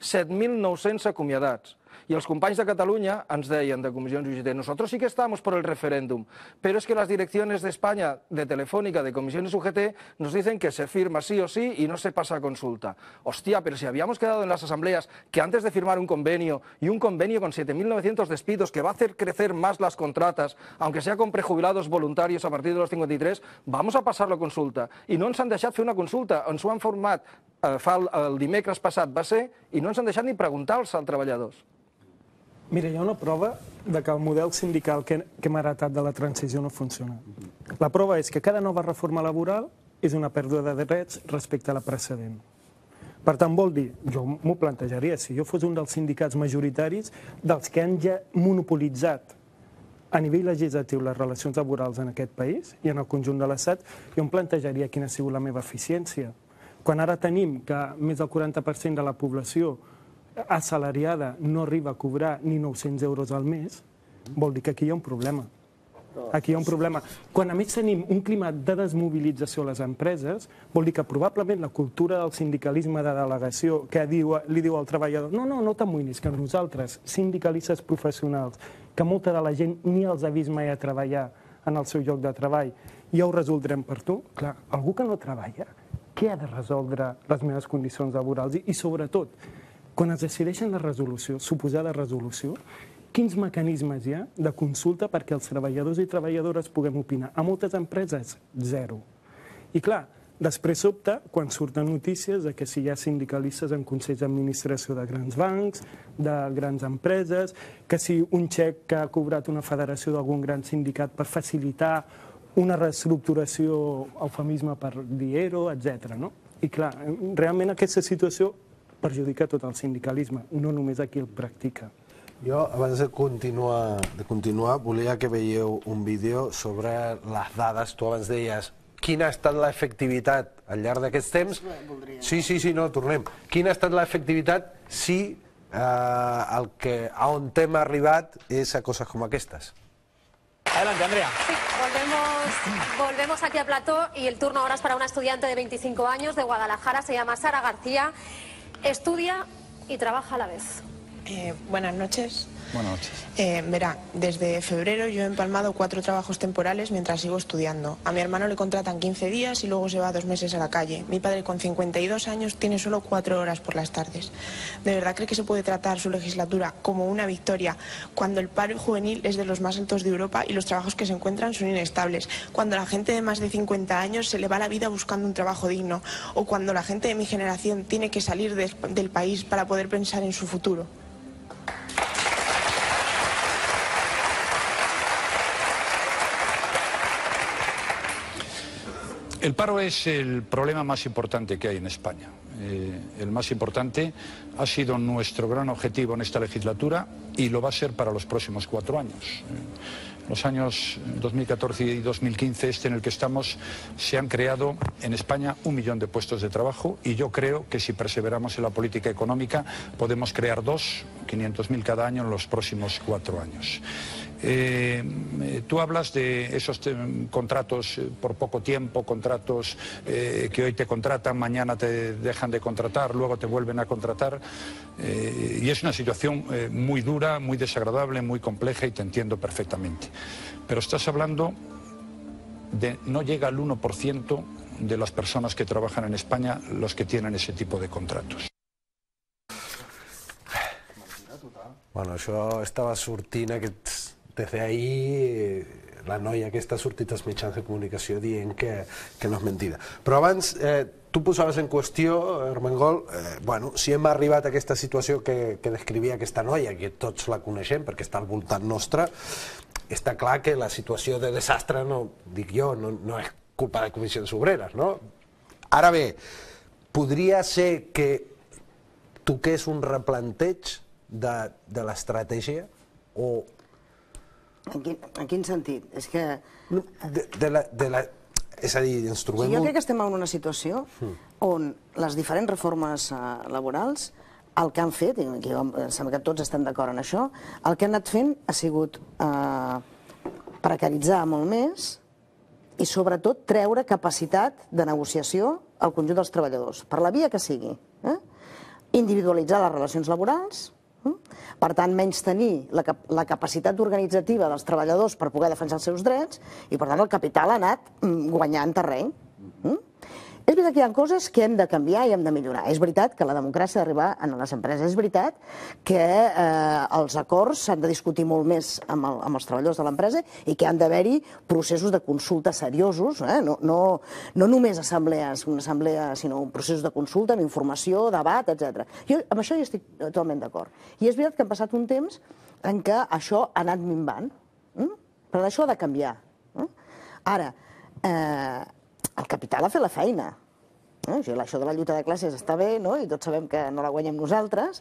7.900 acomiadats. Y los compañeros de Cataluña ens deien de Comissions UGT, nosotros sí que estamos por el referéndum, pero es que las direcciones de España, de Telefónica, de Comisiones UGT, nos dicen que se firma sí o sí y no se pasa a consulta. Hostia, pero si habíamos quedado en las asambleas que antes de firmar un convenio, y un convenio con 7.900 despidos que va a hacer crecer más las contratas, aunque sea con prejubilados voluntarios a partir de los 53, vamos a pasarlo a consulta. I no ens han deixat fer una consulta, ens ho han format el dimecres passat va ser, i no ens han deixat ni preguntar als treballadors. Mira, hi ha una prova de que el model sindical que hem heretat de la transició no funciona. La prova és que cada nova reforma laboral és una pèrdua de drets respecte a la precedent. Per tant, vol dir, jo m'ho plantejaria, si jo fos un dels sindicats majoritaris, dels que han ja monopolitzat a nivell legislatiu les relacions laborals en aquest país i en el conjunt de l'Estat, jo em plantejaria quina ha sigut la meva eficiència. Quan ara tenim que més del 40% de la població assalariada no arriba a cobrar ni 900 euros al mes, vol dir que aquí hi ha un problema. Aquí hi ha un problema. Quan a més tenim un clima de desmobilització a les empreses, vol dir que probablement la cultura del sindicalisme de delegació que li diu al treballador no t'amoïnis, que nosaltres, sindicalistes professionals, que molta de la gent ni els ha vist mai a treballar en el seu lloc de treball, ja ho resoldrem per tu. Clar, algú que no treballa, què ha de resoldre les meves condicions laborals? I sobretot, quan es decideixen la resolució, suposada resolució, quins mecanismes hi ha de consulta perquè els treballadors i treballadores puguem opinar? A moltes empreses, zero. I clar, després sobta quan surten notícies de que si hi ha sindicalistes en consells d'administració de grans bancs, de grans empreses, que si un xec que ha cobrat una federació d'algun gran sindicat per facilitar una reestructuració, eufemisme per dir ERO, etc. I clar, realment aquesta situació perjudica tot el sindicalisme, no només a qui el practica. Jo, abans de continuar, volia que veieu un vídeo sobre les dades. Tu abans deies quina ha estat l'efectivitat al llarg d'aquests temps. Sí, no, tornem. Quina ha estat l'efectivitat si on hem arribat és a coses com aquestes? Adelante, Andrea. Sí, volvemos aquí a plató y el turno ahora es para una estudiante de 25 años de Guadalajara, se llama Sara García, estudia y trabaja a la vez. Buenas noches. Buenas noches. Verá, desde febrero yo he empalmado 4 trabajos temporales mientras sigo estudiando. A mi hermano le contratan 15 días y luego se va 2 meses a la calle. Mi padre con 52 años tiene solo 4 horas por las tardes. ¿De verdad cree que se puede tratar su legislatura como una victoria cuando el paro juvenil es de los más altos de Europa y los trabajos que se encuentran son inestables? Cuando la gente de más de 50 años se le va la vida buscando un trabajo digno, o cuando la gente de mi generación tiene que salir del país para poder pensar en su futuro. El paro es el problema más importante que hay en España. El más importante ha sido nuestro gran objetivo en esta legislatura y lo va a ser para los próximos 4 años. Los años 2014 y 2015, en el que estamos, se han creado en España 1 millón de puestos de trabajo y yo creo que si perseveramos en la política económica podemos crear 500.000 cada año en los próximos 4 años. Tú hablas de esos contratos por poco tiempo, contratos que hoy te contratan, mañana te dejan de contratar, luego te vuelven a contratar, y es una situación muy dura, muy desagradable, muy compleja, y te entiendo perfectamente. Pero estás hablando de no llega al 1% de las personas que trabajan en España los que tienen ese tipo de contratos. Bueno, això estava sortint des d'ahir, la noia aquesta ha sortit als mitjans de comunicació dient que no és mentida. Però abans, tu posaves en qüestió, Armengol, si hem arribat a aquesta situació que descrivia aquesta noia, que tots la coneixem perquè està al voltant nostre, està clar que la situació de desastre, no dic jo, no és culpa de Comissions Obreres, no? Ara bé, podria ser que toqués un replanteig de l'estratègia o... En quin sentit? És que... És a dir, ens trobem... Jo crec que estem en una situació on les diferents reformes laborals, el que han fet, i em sembla que tots estem d'acord en això, el que han anat fent ha sigut precaritzar molt més i sobretot treure capacitat de negociació al conjunt dels treballadors, per la via que sigui. Individualitzar les relacions laborals, per tant, menys tenir la capacitat organitzativa dels treballadors per poder defensar els seus drets i, per tant, el capital ha anat guanyant terreny. És veritat que hi ha coses que hem de canviar i hem de millorar. És veritat que la democràcia ha d'arribar a les empreses. És veritat que els acords s'han de discutir molt més amb els treballadors de l'empresa i que han d'haver-hi processos de consulta seriosos, no només assemblees, sinó processos de consulta, amb informació, debat, etc. Jo amb això hi estic totalment d'acord. I és veritat que han passat un temps en què això ha anat minvant, però això ha de canviar. Ara, el capital ha fet la feina. Això de la lluita de classes està bé, i tots sabem que no la guanyem nosaltres.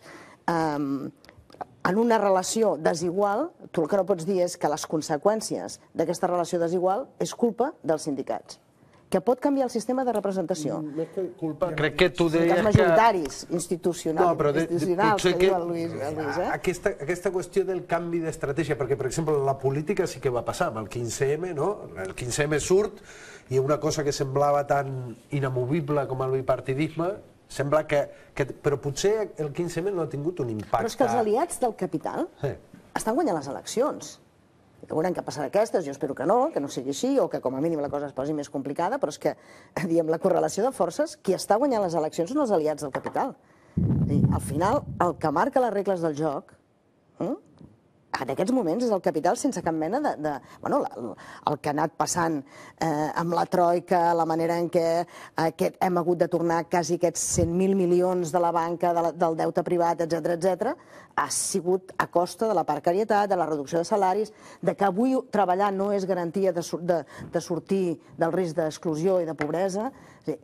En una relació desigual, tu el que no pots dir és que les conseqüències d'aquesta relació desigual és culpa dels sindicats, que pot canviar el sistema de representació. Crec que tu deies que... Sindicats majoritaris, institucionals, que diu el Lluís. Aquesta qüestió del canvi d'estratègia, perquè, per exemple, la política sí que va passar amb el 15M, no? El 15M surt i una cosa que semblava tan inamovible com el bipartidisme, sembla que... Però potser el 15M no ha tingut un impacte... Però és que els aliats del capital estan guanyant les eleccions. Veurem què passarà aquestes, jo espero que no sigui així, o que com a mínim la cosa es posi més complicada, però és que, diguem, la correlació de forces, qui està guanyant les eleccions són els aliats del capital. Al final, el que marca les regles del joc, en aquests moments, és el capital sense cap mena de... El que ha anat passant amb la troika, la manera en què hem hagut de tornar quasi aquests 100.000 milions de la banca, del deute privat, etc., ha sigut a costa de la precarietat, de la reducció de salaris, de que avui treballar no és garantia de sortir del risc d'exclusió i de pobresa.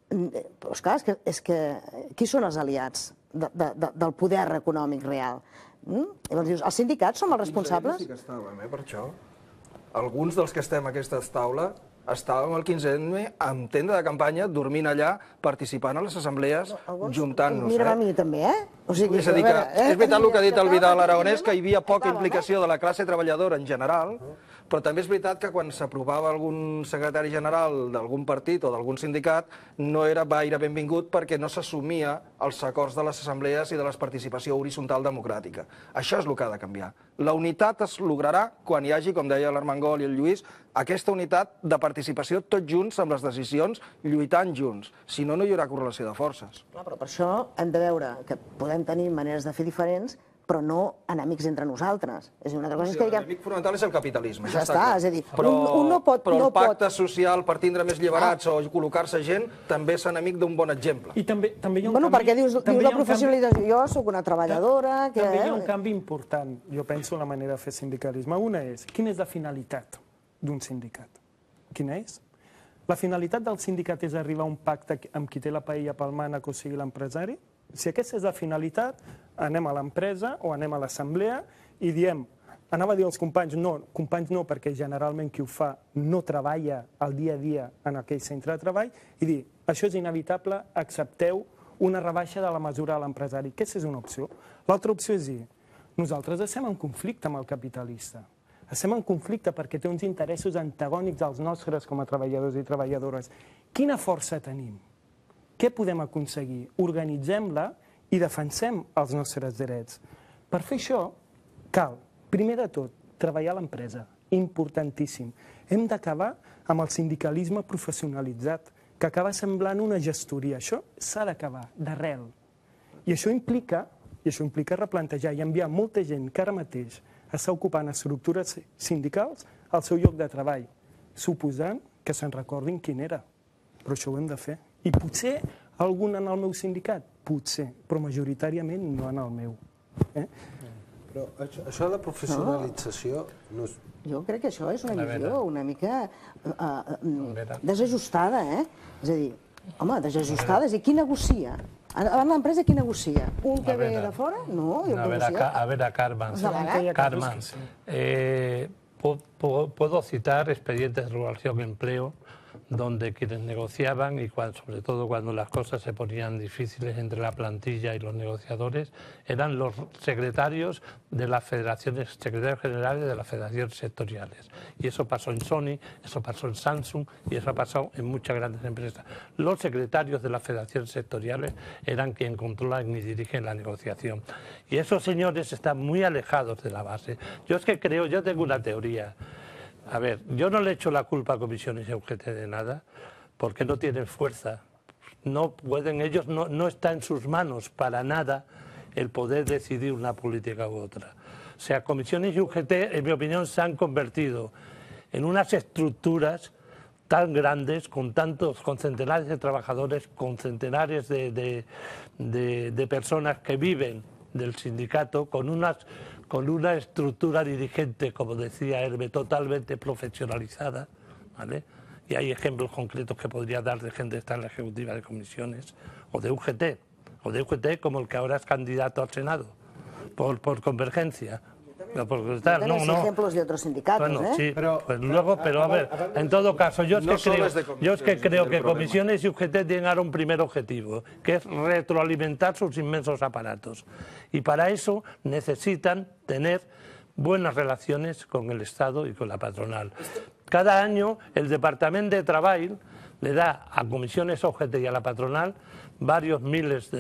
Però, esclar, és que qui són els aliats del poder econòmic real? Llavors dius, els sindicats som els responsables? Sí que estàvem, per això. Alguns dels que estem a aquesta taula estàvem al 15M amb tenda de campanya, dormint allà, participant a les assemblees, juntant-nos. Mira'm a mi també, O sigui, és a dir, que és veritat el que ha dit el Vidal Aragonès, que hi havia poca implicació de la classe treballadora en general, però també és veritat que quan s'aprovava algun secretari general d'algun partit o d'algun sindicat no era gaire benvingut perquè no s'assumia els acords de les assemblees i de la participació horitzontal democràtica. Això és el que ha de canviar. La unitat es lograrà quan hi hagi, com deia l'Armengol i el Lluís, aquesta unitat de participació tots junts amb les decisions, lluitant junts. Si no, no hi haurà correlació de forces. Clar, però per això hem de veure que podem tenir maneres de fer diferents, però no enemics entre nosaltres. És a dir, una altra cosa és que diguem... L'enemic fonamental és el capitalisme. Ja està, és a dir, però un no pot... Però el pacte social per tindre més llevarats o col·locar-se gent també és enemic d'un bon exemple. I també hi ha un canvi... perquè dius la professionalització, jo soc una treballadora... També hi ha un canvi important, jo penso, en la manera de fer sindicalisme. Una és, quina és la finalitat d'un sindicat? Quina és? La finalitat del sindicat és arribar a un pacte amb qui té la paella pel mànec, o sigui l'empresari? Si aquesta és la finalitat, anem a l'empresa o anem a l'assemblea i diem, anava a dir als companys no, perquè generalment qui ho fa no treballa el dia a dia en aquell centre de treball, i dir, això és inevitable, accepteu una rebaixa de la mesura de l'empresari. Aquesta és una opció. L'altra opció és dir, nosaltres estem en conflicte amb el capitalista. Estem en conflicte perquè té uns interessos antagònics als nostres com a treballadors i treballadores. Quina força tenim? Què podem aconseguir? Organitzem-la i defensem els nostres drets. Per fer això, cal, primer de tot, treballar a l'empresa. Importantíssim. Hem d'acabar amb el sindicalisme professionalitzat, que acaba semblant una gestoria. Això s'ha d'acabar, d'arrel. I això implica replantejar i enviar molta gent que ara mateix està ocupant estructures sindicals al seu lloc de treball, suposant que se'n recordin quin era. Però això ho hem de fer. I potser algun en el meu sindicat? Potser, però majoritàriament no en el meu. Però això de la professionalització... Jo crec que això és una visió una mica desajustada, És a dir, home, desajustada, és a dir, qui negocia? Abans l'empresa qui negocia? Un que ve de fora? No, jo negocia. A ver, Carmen, puedo citar expedientes de regulación de empleo donde quienes negociaban y sobre todo cuando las cosas se ponían difíciles entre la plantilla y los negociadores, eran los secretarios de las federaciones, secretarios generales de las federaciones sectoriales. Y eso pasó en Sony, eso pasó en Samsung y eso ha pasado en muchas grandes empresas. Los secretarios de las federaciones sectoriales eran quienes controlan y dirigen la negociación. Y esos señores están muy alejados de la base. Yo tengo una teoría. A ver, yo no le echo la culpa a comisiones y a UGT de nada, porque no tienen fuerza. No pueden, ellos no está en sus manos para nada el poder decidir una política u otra. O sea, comisiones y UGT, en mi opinión, se han convertido en unas estructuras tan grandes, con centenares de trabajadores, con centenares de personas que viven del sindicato, con una estructura dirigente, como decía Hervé, totalmente profesionalizada, ¿vale? Y hay ejemplos concretos que podría dar de gente que está en la ejecutiva de comisiones, o de UGT como el que ahora es candidato al Senado, por Convergencia. Tienes ejemplos de otros sindicatos, bueno, sí, pero a ver, en todo caso, yo es que creo que comisiones y UGT tienen ahora un primer objetivo, que es retroalimentar sus inmensos aparatos. Y para eso necesitan tener buenas relaciones con el Estado y con la patronal. Cada año el Departamento de Trabajo le da a comisiones UGT y a la patronal varios millones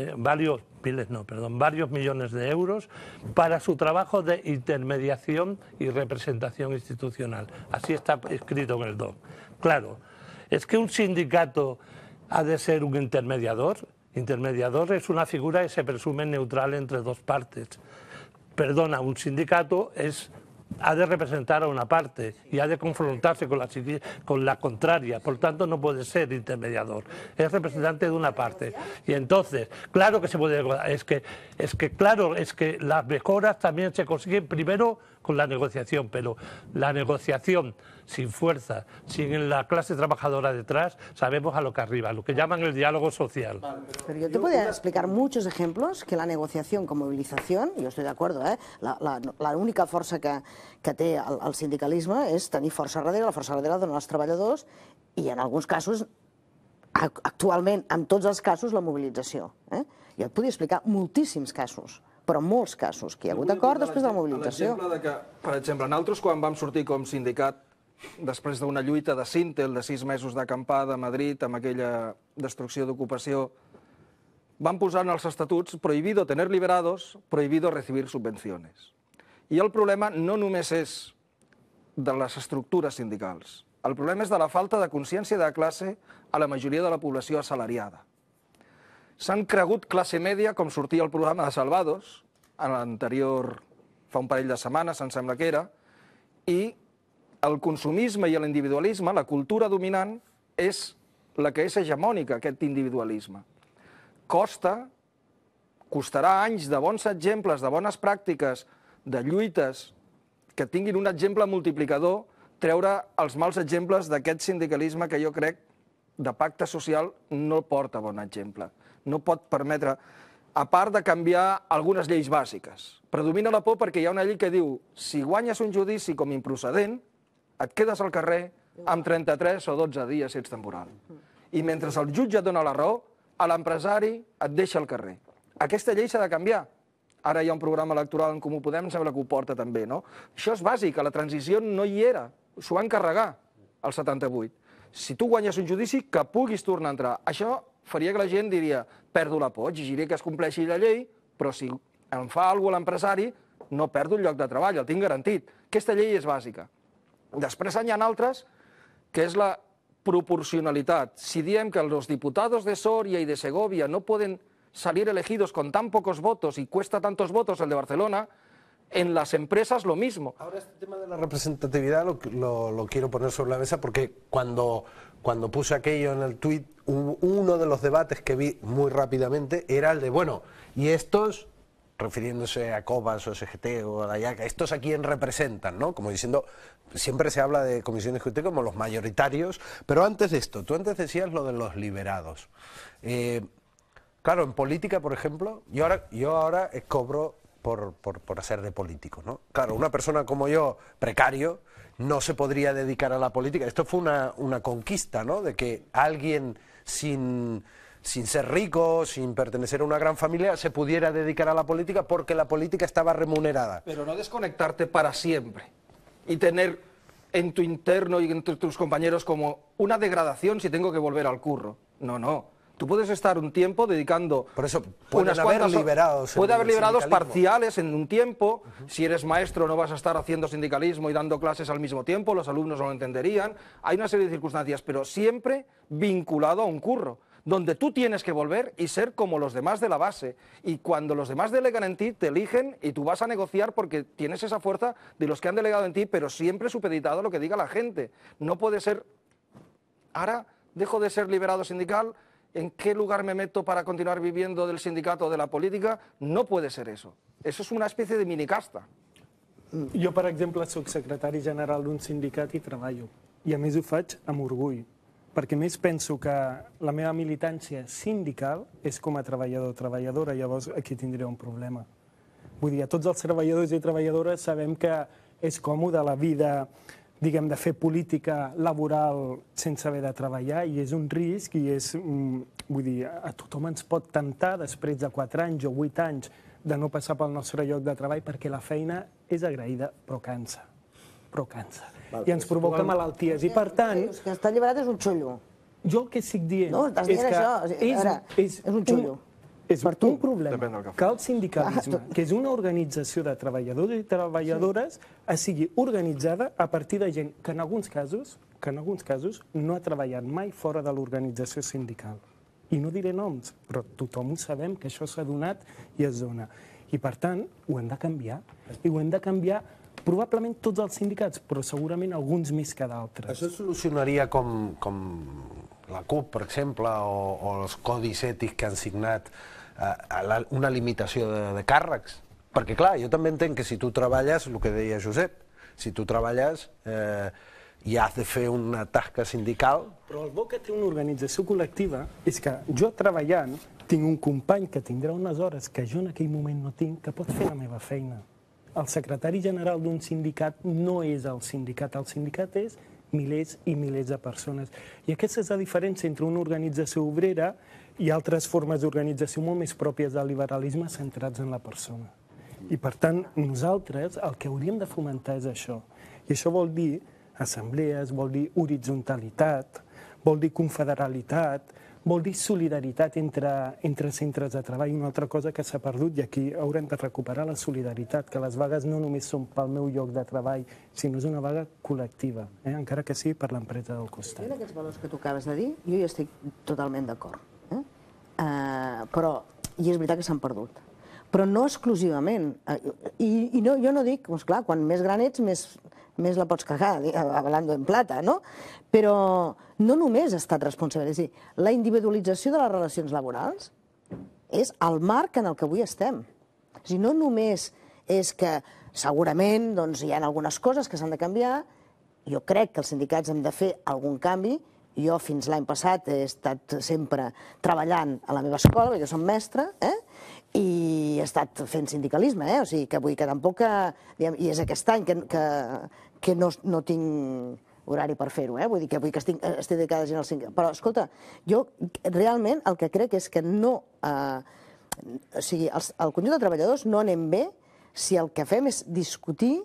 de euros para su trabajo de intermediación y representación institucional. Así está escrito en el DOC. Claro, es que un sindicato ha de ser un intermediador. Intermediador es una figura que se presume neutral entre dos partes. Perdona, un sindicato ha de representar a una parte y ha de confrontarse con la contraria, por tanto no puede ser intermediador, es representante de una parte. Y entonces, claro que se puede, es que las mejoras también se consiguen primero con la negociación, pero la negociación sin fuerza, sin la clase trabajadora detrás, sabemos a lo que arriba, lo que llaman el diálogo social. Pero yo te podría explicar muchos ejemplos que la negociación con movilización, jo estic d'acord, l'única força que té el sindicalisme és tenir força darrere, la força darrere donar als treballadors i en alguns casos, actualment, en tots els casos, la mobilització. Jo et podria explicar moltíssims casos, però molts casos, que hi ha hagut acord després de la mobilització. Per exemple, nosaltres quan vam sortir com sindicat, després d'una lluita de Sintel, de 6 mesos d'acampada a Madrid, amb aquella destrucció d'ocupació, van posar en els estatuts prohibido tener liberados, prohibido recibir subvenciones. I el problema no només és de les estructures sindicals. El problema és de la falta de consciència de classe a la majoria de la població assalariada. S'han cregut classe mèdia, com sortia el programa de Salvados, a l'anterior, fa un parell de setmanes, em sembla que era, i el consumisme i l'individualisme, la cultura dominant, és la que és hegemònica, aquest individualisme. Costarà anys de bons exemples, de bones pràctiques, de lluites, que tinguin un exemple multiplicador, treure els mals exemples d'aquest sindicalisme que jo crec de pacte social no porta bon exemple. No pot permetre, a part de canviar algunes lleis bàsiques. Predomina la por perquè hi ha una llei que diu si guanyes un judici com improcedent, et quedes al carrer amb 33 o 12 dies si ets temporal. I mentre el jutge et dona la raó, a l'empresari et deixa al carrer. Aquesta llei s'ha de canviar. Ara hi ha un programa electoral en Comú Podem, em sembla que ho porta també, no? Això és bàsic, a la transició no hi era. S'ho van carregar, el 78. Si tu guanyes un judici, que puguis tornar a entrar. Això faria que la gent diria, perdo la por, exigiré que es compleixi la llei, però si em fa alguna cosa l'empresari, no perdo el lloc de treball, el tinc garantit. Aquesta llei és bàsica. Després hi ha altres, que és la proporcionalitat. Si diem que los diputados de Soria y de Segovia no pueden salir elegidos con tan pocos votos y cuesta tantos votos el de Barcelona, en las empresas lo mismo. Ahora este tema de la representatividad lo quiero poner sobre la mesa porque cuando puse aquello en el tuit, uno de los debates que vi muy rápidamente era el de, bueno, y estos, refiriéndose a Cobas o SGT o a la IACA, ¿estos a quién representan? ¿No? Como diciendo, siempre se habla de comisiones GT como los mayoritarios, pero antes de esto, tú antes decías lo de los liberados. Claro, en política, por ejemplo, yo ahora cobro por hacer de político, ¿no? Claro, una persona como yo, precario, no se podría dedicar a la política. Esto fue una conquista, ¿no? De que alguien sin ser rico, sin pertenecer a una gran familia, se pudiera dedicar a la política porque la política estaba remunerada. Pero no desconectarte para siempre y tener en tu interno y entre tus compañeros como una degradación si tengo que volver al curro. No, no. Tú puedes estar un tiempo dedicando... Por eso, puede haber liberados parciales en un tiempo. Si eres maestro no vas a estar haciendo sindicalismo y dando clases al mismo tiempo, los alumnos no lo entenderían. Hay una serie de circunstancias, pero siempre vinculado a un curro, donde tú tienes que volver y ser como los demás de la base. Y cuando los demás delegan en ti, te eligen y tú vas a negociar porque tienes esa fuerza de los que han delegado en ti, pero siempre supeditado a lo que diga la gente. No puede ser... Ahora dejo de ser liberado sindical... ¿En qué lugar me meto para continuar viviendo del sindicato o de la política? No puede ser eso. Eso es una especie de minicasta. Jo, per exemple, soc secretari general d'un sindicat i treballo. I a més ho faig amb orgull. Perquè més penso que la meva militància sindical és com a treballador o treballadora. Llavors aquí tindré un problema. Vull dir, a tots els treballadors i treballadores sabem que és còmode la vida, diguem, de fer política laboral sense haver de treballar i és un risc i és, vull dir, a tothom ens pot temptar després de 4 anys o 8 anys de no passar pel nostre lloc de treball perquè la feina és agraïda, però cansa. I ens provoca malalties i, per tant... Que estar alliberat és un xollo. Jo el que estic dient no, estàs dient això. És un xollo. És un problema que el sindicalisme, que és una organització de treballadors i treballadores, sigui organitzada a partir de gent que en alguns casos no ha treballat mai fora de l'organització sindical. I no diré noms, però tothom ho sabem que això s'ha donat i es dona. I per tant, ho hem de canviar. I ho hem de canviar probablement tots els sindicats, però segurament alguns més que d'altres. Això solucionaria com la CUP, per exemple, o els codis ètics que han signat una limitació de càrrecs, Perquè, clar, jo també entenc que si tu treballes, el que deia Josep, si tu treballes i has de fer una tasca sindical... Però el bo que té una organització col·lectiva és que jo treballant tinc un company que tindrà unes hores que jo en aquell moment no tinc, que pot fer la meva feina. El secretari general d'un sindicat no és el sindicat és milers i milers de persones. I aquesta és la diferència entre una organització obrera i altres formes d'organització molt més pròpies del liberalisme centrats en la persona. I, per tant, nosaltres el que hauríem de fomentar és això. I això vol dir assemblees, vol dir horitzontalitat, vol dir confederalitat, vol dir solidaritat entre centres de treball. Una altra cosa que s'ha perdut, i aquí haurem de recuperar la solidaritat, que les vagues no només són pel meu lloc de treball, sinó és una vaga col·lectiva, encara que sigui per l'empresa del costat. En aquests valors que tu acabes de dir, jo hi estic totalment d'acord. Però, i és veritat que s'han perdut. Però no exclusivament. I jo no dic, doncs clar, quan més gran ets, més la pots cagar, hablando en plata, no? Però no només ha estat responsable. És a dir, la individualització de les relacions laborals és el marc en el que avui estem. És a dir, no només és que segurament hi ha algunes coses que s'han de canviar, jo crec que els sindicats hem de fer algun canvi. Jo fins l'any passat he estat sempre treballant a la meva escola, perquè jo som mestra, i he estat fent sindicalisme, o sigui que vull que tampoc... I és aquest any que no tinc horari per fer-ho, vull dir que estic dedicada gent al sindicat. Però, escolta, jo realment el que crec és que no... O sigui, el conjunt de treballadors no anem bé si el que fem és discutir...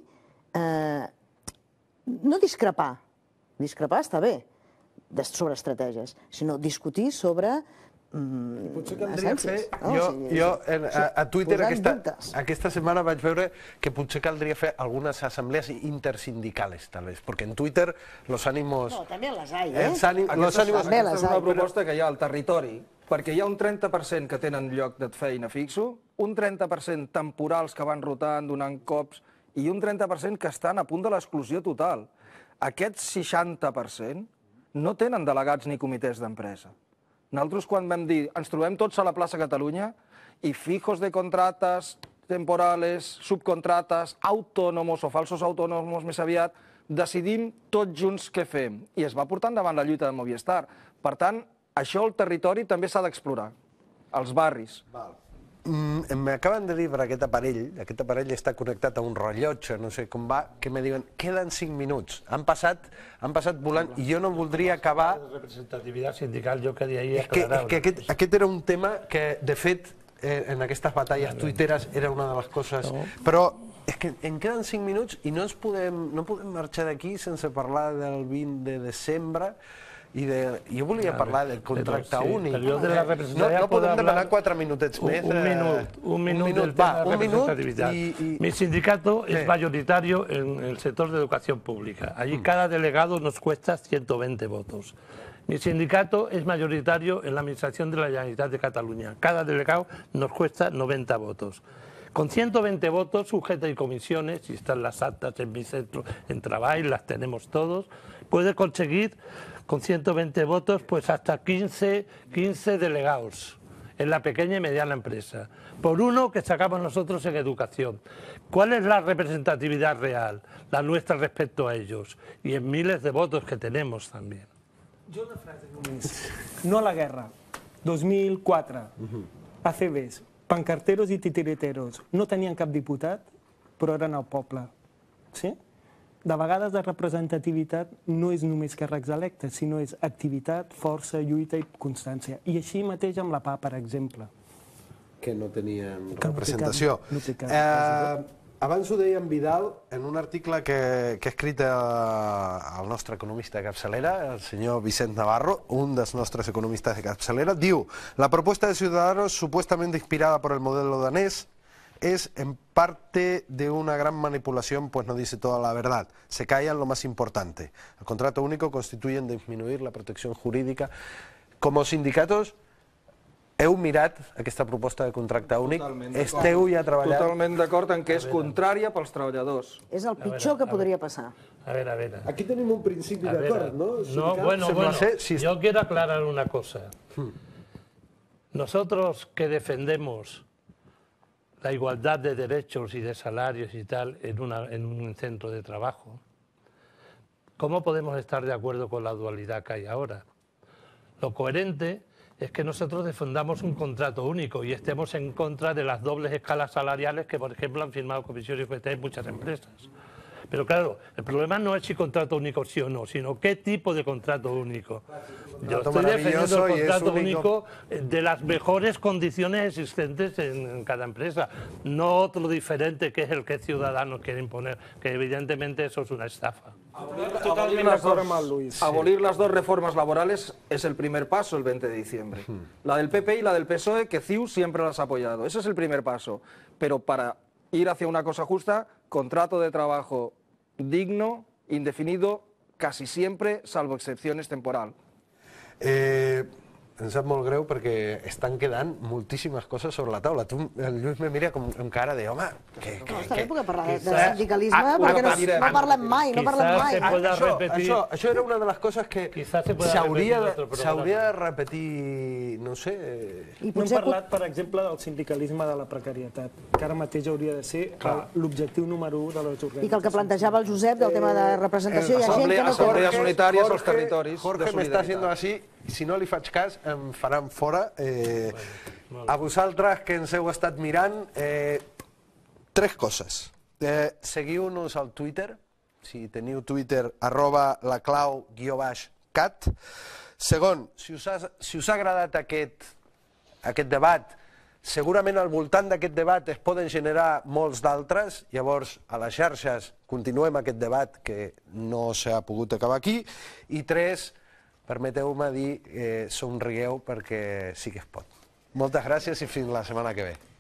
No discrepar. Discrepar està bé, sobre estratègies, sinó discutir sobre... Potser caldria fer... Jo a Twitter aquesta setmana vaig veure que potser caldria fer algunes assemblees intersindicales, tal vez, perquè en Twitter los ánimos... No, també les hay, Aquesta és una proposta que hi ha al territori, perquè hi ha un 30% que tenen lloc de feina fixo, un 30% temporals que van rotant, donant cops, i un 30% que estan a punt de l'exclusió total. Aquests 60% no tenen delegats ni comitès d'empresa. Nosaltres, quan vam dir, ens trobem tots a la plaça Catalunya i fijos de contrates, temporales, subcontrates, autònomos o falsos autònomos més aviat, decidim tots junts què fem. I es va portar endavant la lluita de Movistar. Per tant, això al territori també s'ha d'explorar, als barris. M'acaben de dir per aquest aparell està connectat a un rellotge, no sé com va, que me diuen, queden 5 minuts. Han passat volant i jo no voldria acabar... La representativitat sindical, jo que diria... És que aquest era un tema que, de fet, en aquestes batalles tuiteres era una de les coses... Però és que en queden 5 minuts i no podem marxar d'aquí sense parlar del 20 de desembre. Jo volia parlar del contracte únic. No podem demanar 4 minutets més. Un minut del tema de representatividad. Mi sindicato es mayoritario en el sector de educación pública. Allí cada delegado nos cuesta 120 votos. Mi sindicato es mayoritario en la administración de la Generalitat de Cataluña. Cada delegado nos cuesta 90 votos. Con 120 votos, sujetos y comisiones, y están las actas en mi centro en Treball, las tenemos todos, puede conseguir con 120 votos pues hasta 15 delegados en la pequeña y mediana empresa, por uno que sacamos nosotros en educación. ¿Cuál es la representatividad real? La nuestra respecto a ellos, y en miles de votos que tenemos también. Jo una frase només. No a la guerra. 2004. ACBs, pancarteros i titiriteros. No tenien cap diputat, però eren el poble. Sí? De vegades la representativitat no és només càrrecs electes, sinó és activitat, força, lluita i constància. I així mateix amb la PA, per exemple. Que no tenien representació. Abans ho deia en Vidal, en un article que ha escrit el nostre economista de capçalera, el senyor Vicent Navarro, un dels nostres economistes de capçalera, diu: la propuesta de Ciudadanos, supuestamente inspirada por el modelo danés, es en parte de una gran manipulación, pues no dice toda la verdad. Se calla en lo más importante. El contrato único constituye en disminuir la protección jurídica. Como sindicatos, heu mirat aquesta proposta de contracte únic? Esteu ja treballant? Totalment d'acord en que és contrària pels treballadors. És el pitjor que podria passar. A ver. Aquí tenim un principi d'acord, ¿no? No, bueno, yo quiero aclarar una cosa. Nosotros que defendemos la igualdad de derechos y de salarios y tal en un centro de trabajo, ¿cómo podemos estar de acuerdo con la dualidad que hay ahora? Lo coherente es que nosotros defendamos un contrato único y estemos en contra de las dobles escalas salariales que, por ejemplo, han firmado Comisión y UGT en muchas empresas. Pero claro, el problema no es si contrato único sí o no, sino qué tipo de contrato único. Yo estoy defendiendo el contrato único de las mejores condiciones existentes en cada empresa, no otro diferente que es el que Ciudadanos quiere imponer, que evidentemente eso es una estafa. Abolir las dos reformas laborales es el primer paso el 20 de diciembre. La del PP y la del PSOE, que CiU siempre las ha apoyado. Ese es el primer paso. Pero para ir hacia una cosa justa, contrato de trabajo digno, indefinido, casi siempre, salvo excepciones, temporal. Em sap molt greu perquè estan quedant moltíssimes coses sobre la taula. El Lluís me mira amb cara de, home, què? Està bé poder parlar de sindicalisme, perquè no parlem mai, no parlem mai. Això era una de les coses que s'hauria de repetir, no sé... No hem parlat, per exemple, del sindicalisme de la precarietat, que ara mateix hauria de ser l'objectiu número 1 de les organitzacions. I que el que plantejava el Josep del tema de representació, hi ha gent que no... Asamblees unitàries als territoris. Jorge me està haciendo así, si no li faig cas em faran fora. A vosaltres que ens heu estat mirant, tres coses. Seguiu-nos al Twitter, si teniu Twitter, @laclau_cat. Segon, si us ha agradat aquest debat, segurament al voltant d'aquest debat es poden generar molts d'altres, llavors a les xarxes continuem aquest debat que no s'ha pogut acabar aquí. I tres, permeteu-me dir, somrieu perquè sí que es pot. Moltes gràcies i fins la setmana que ve.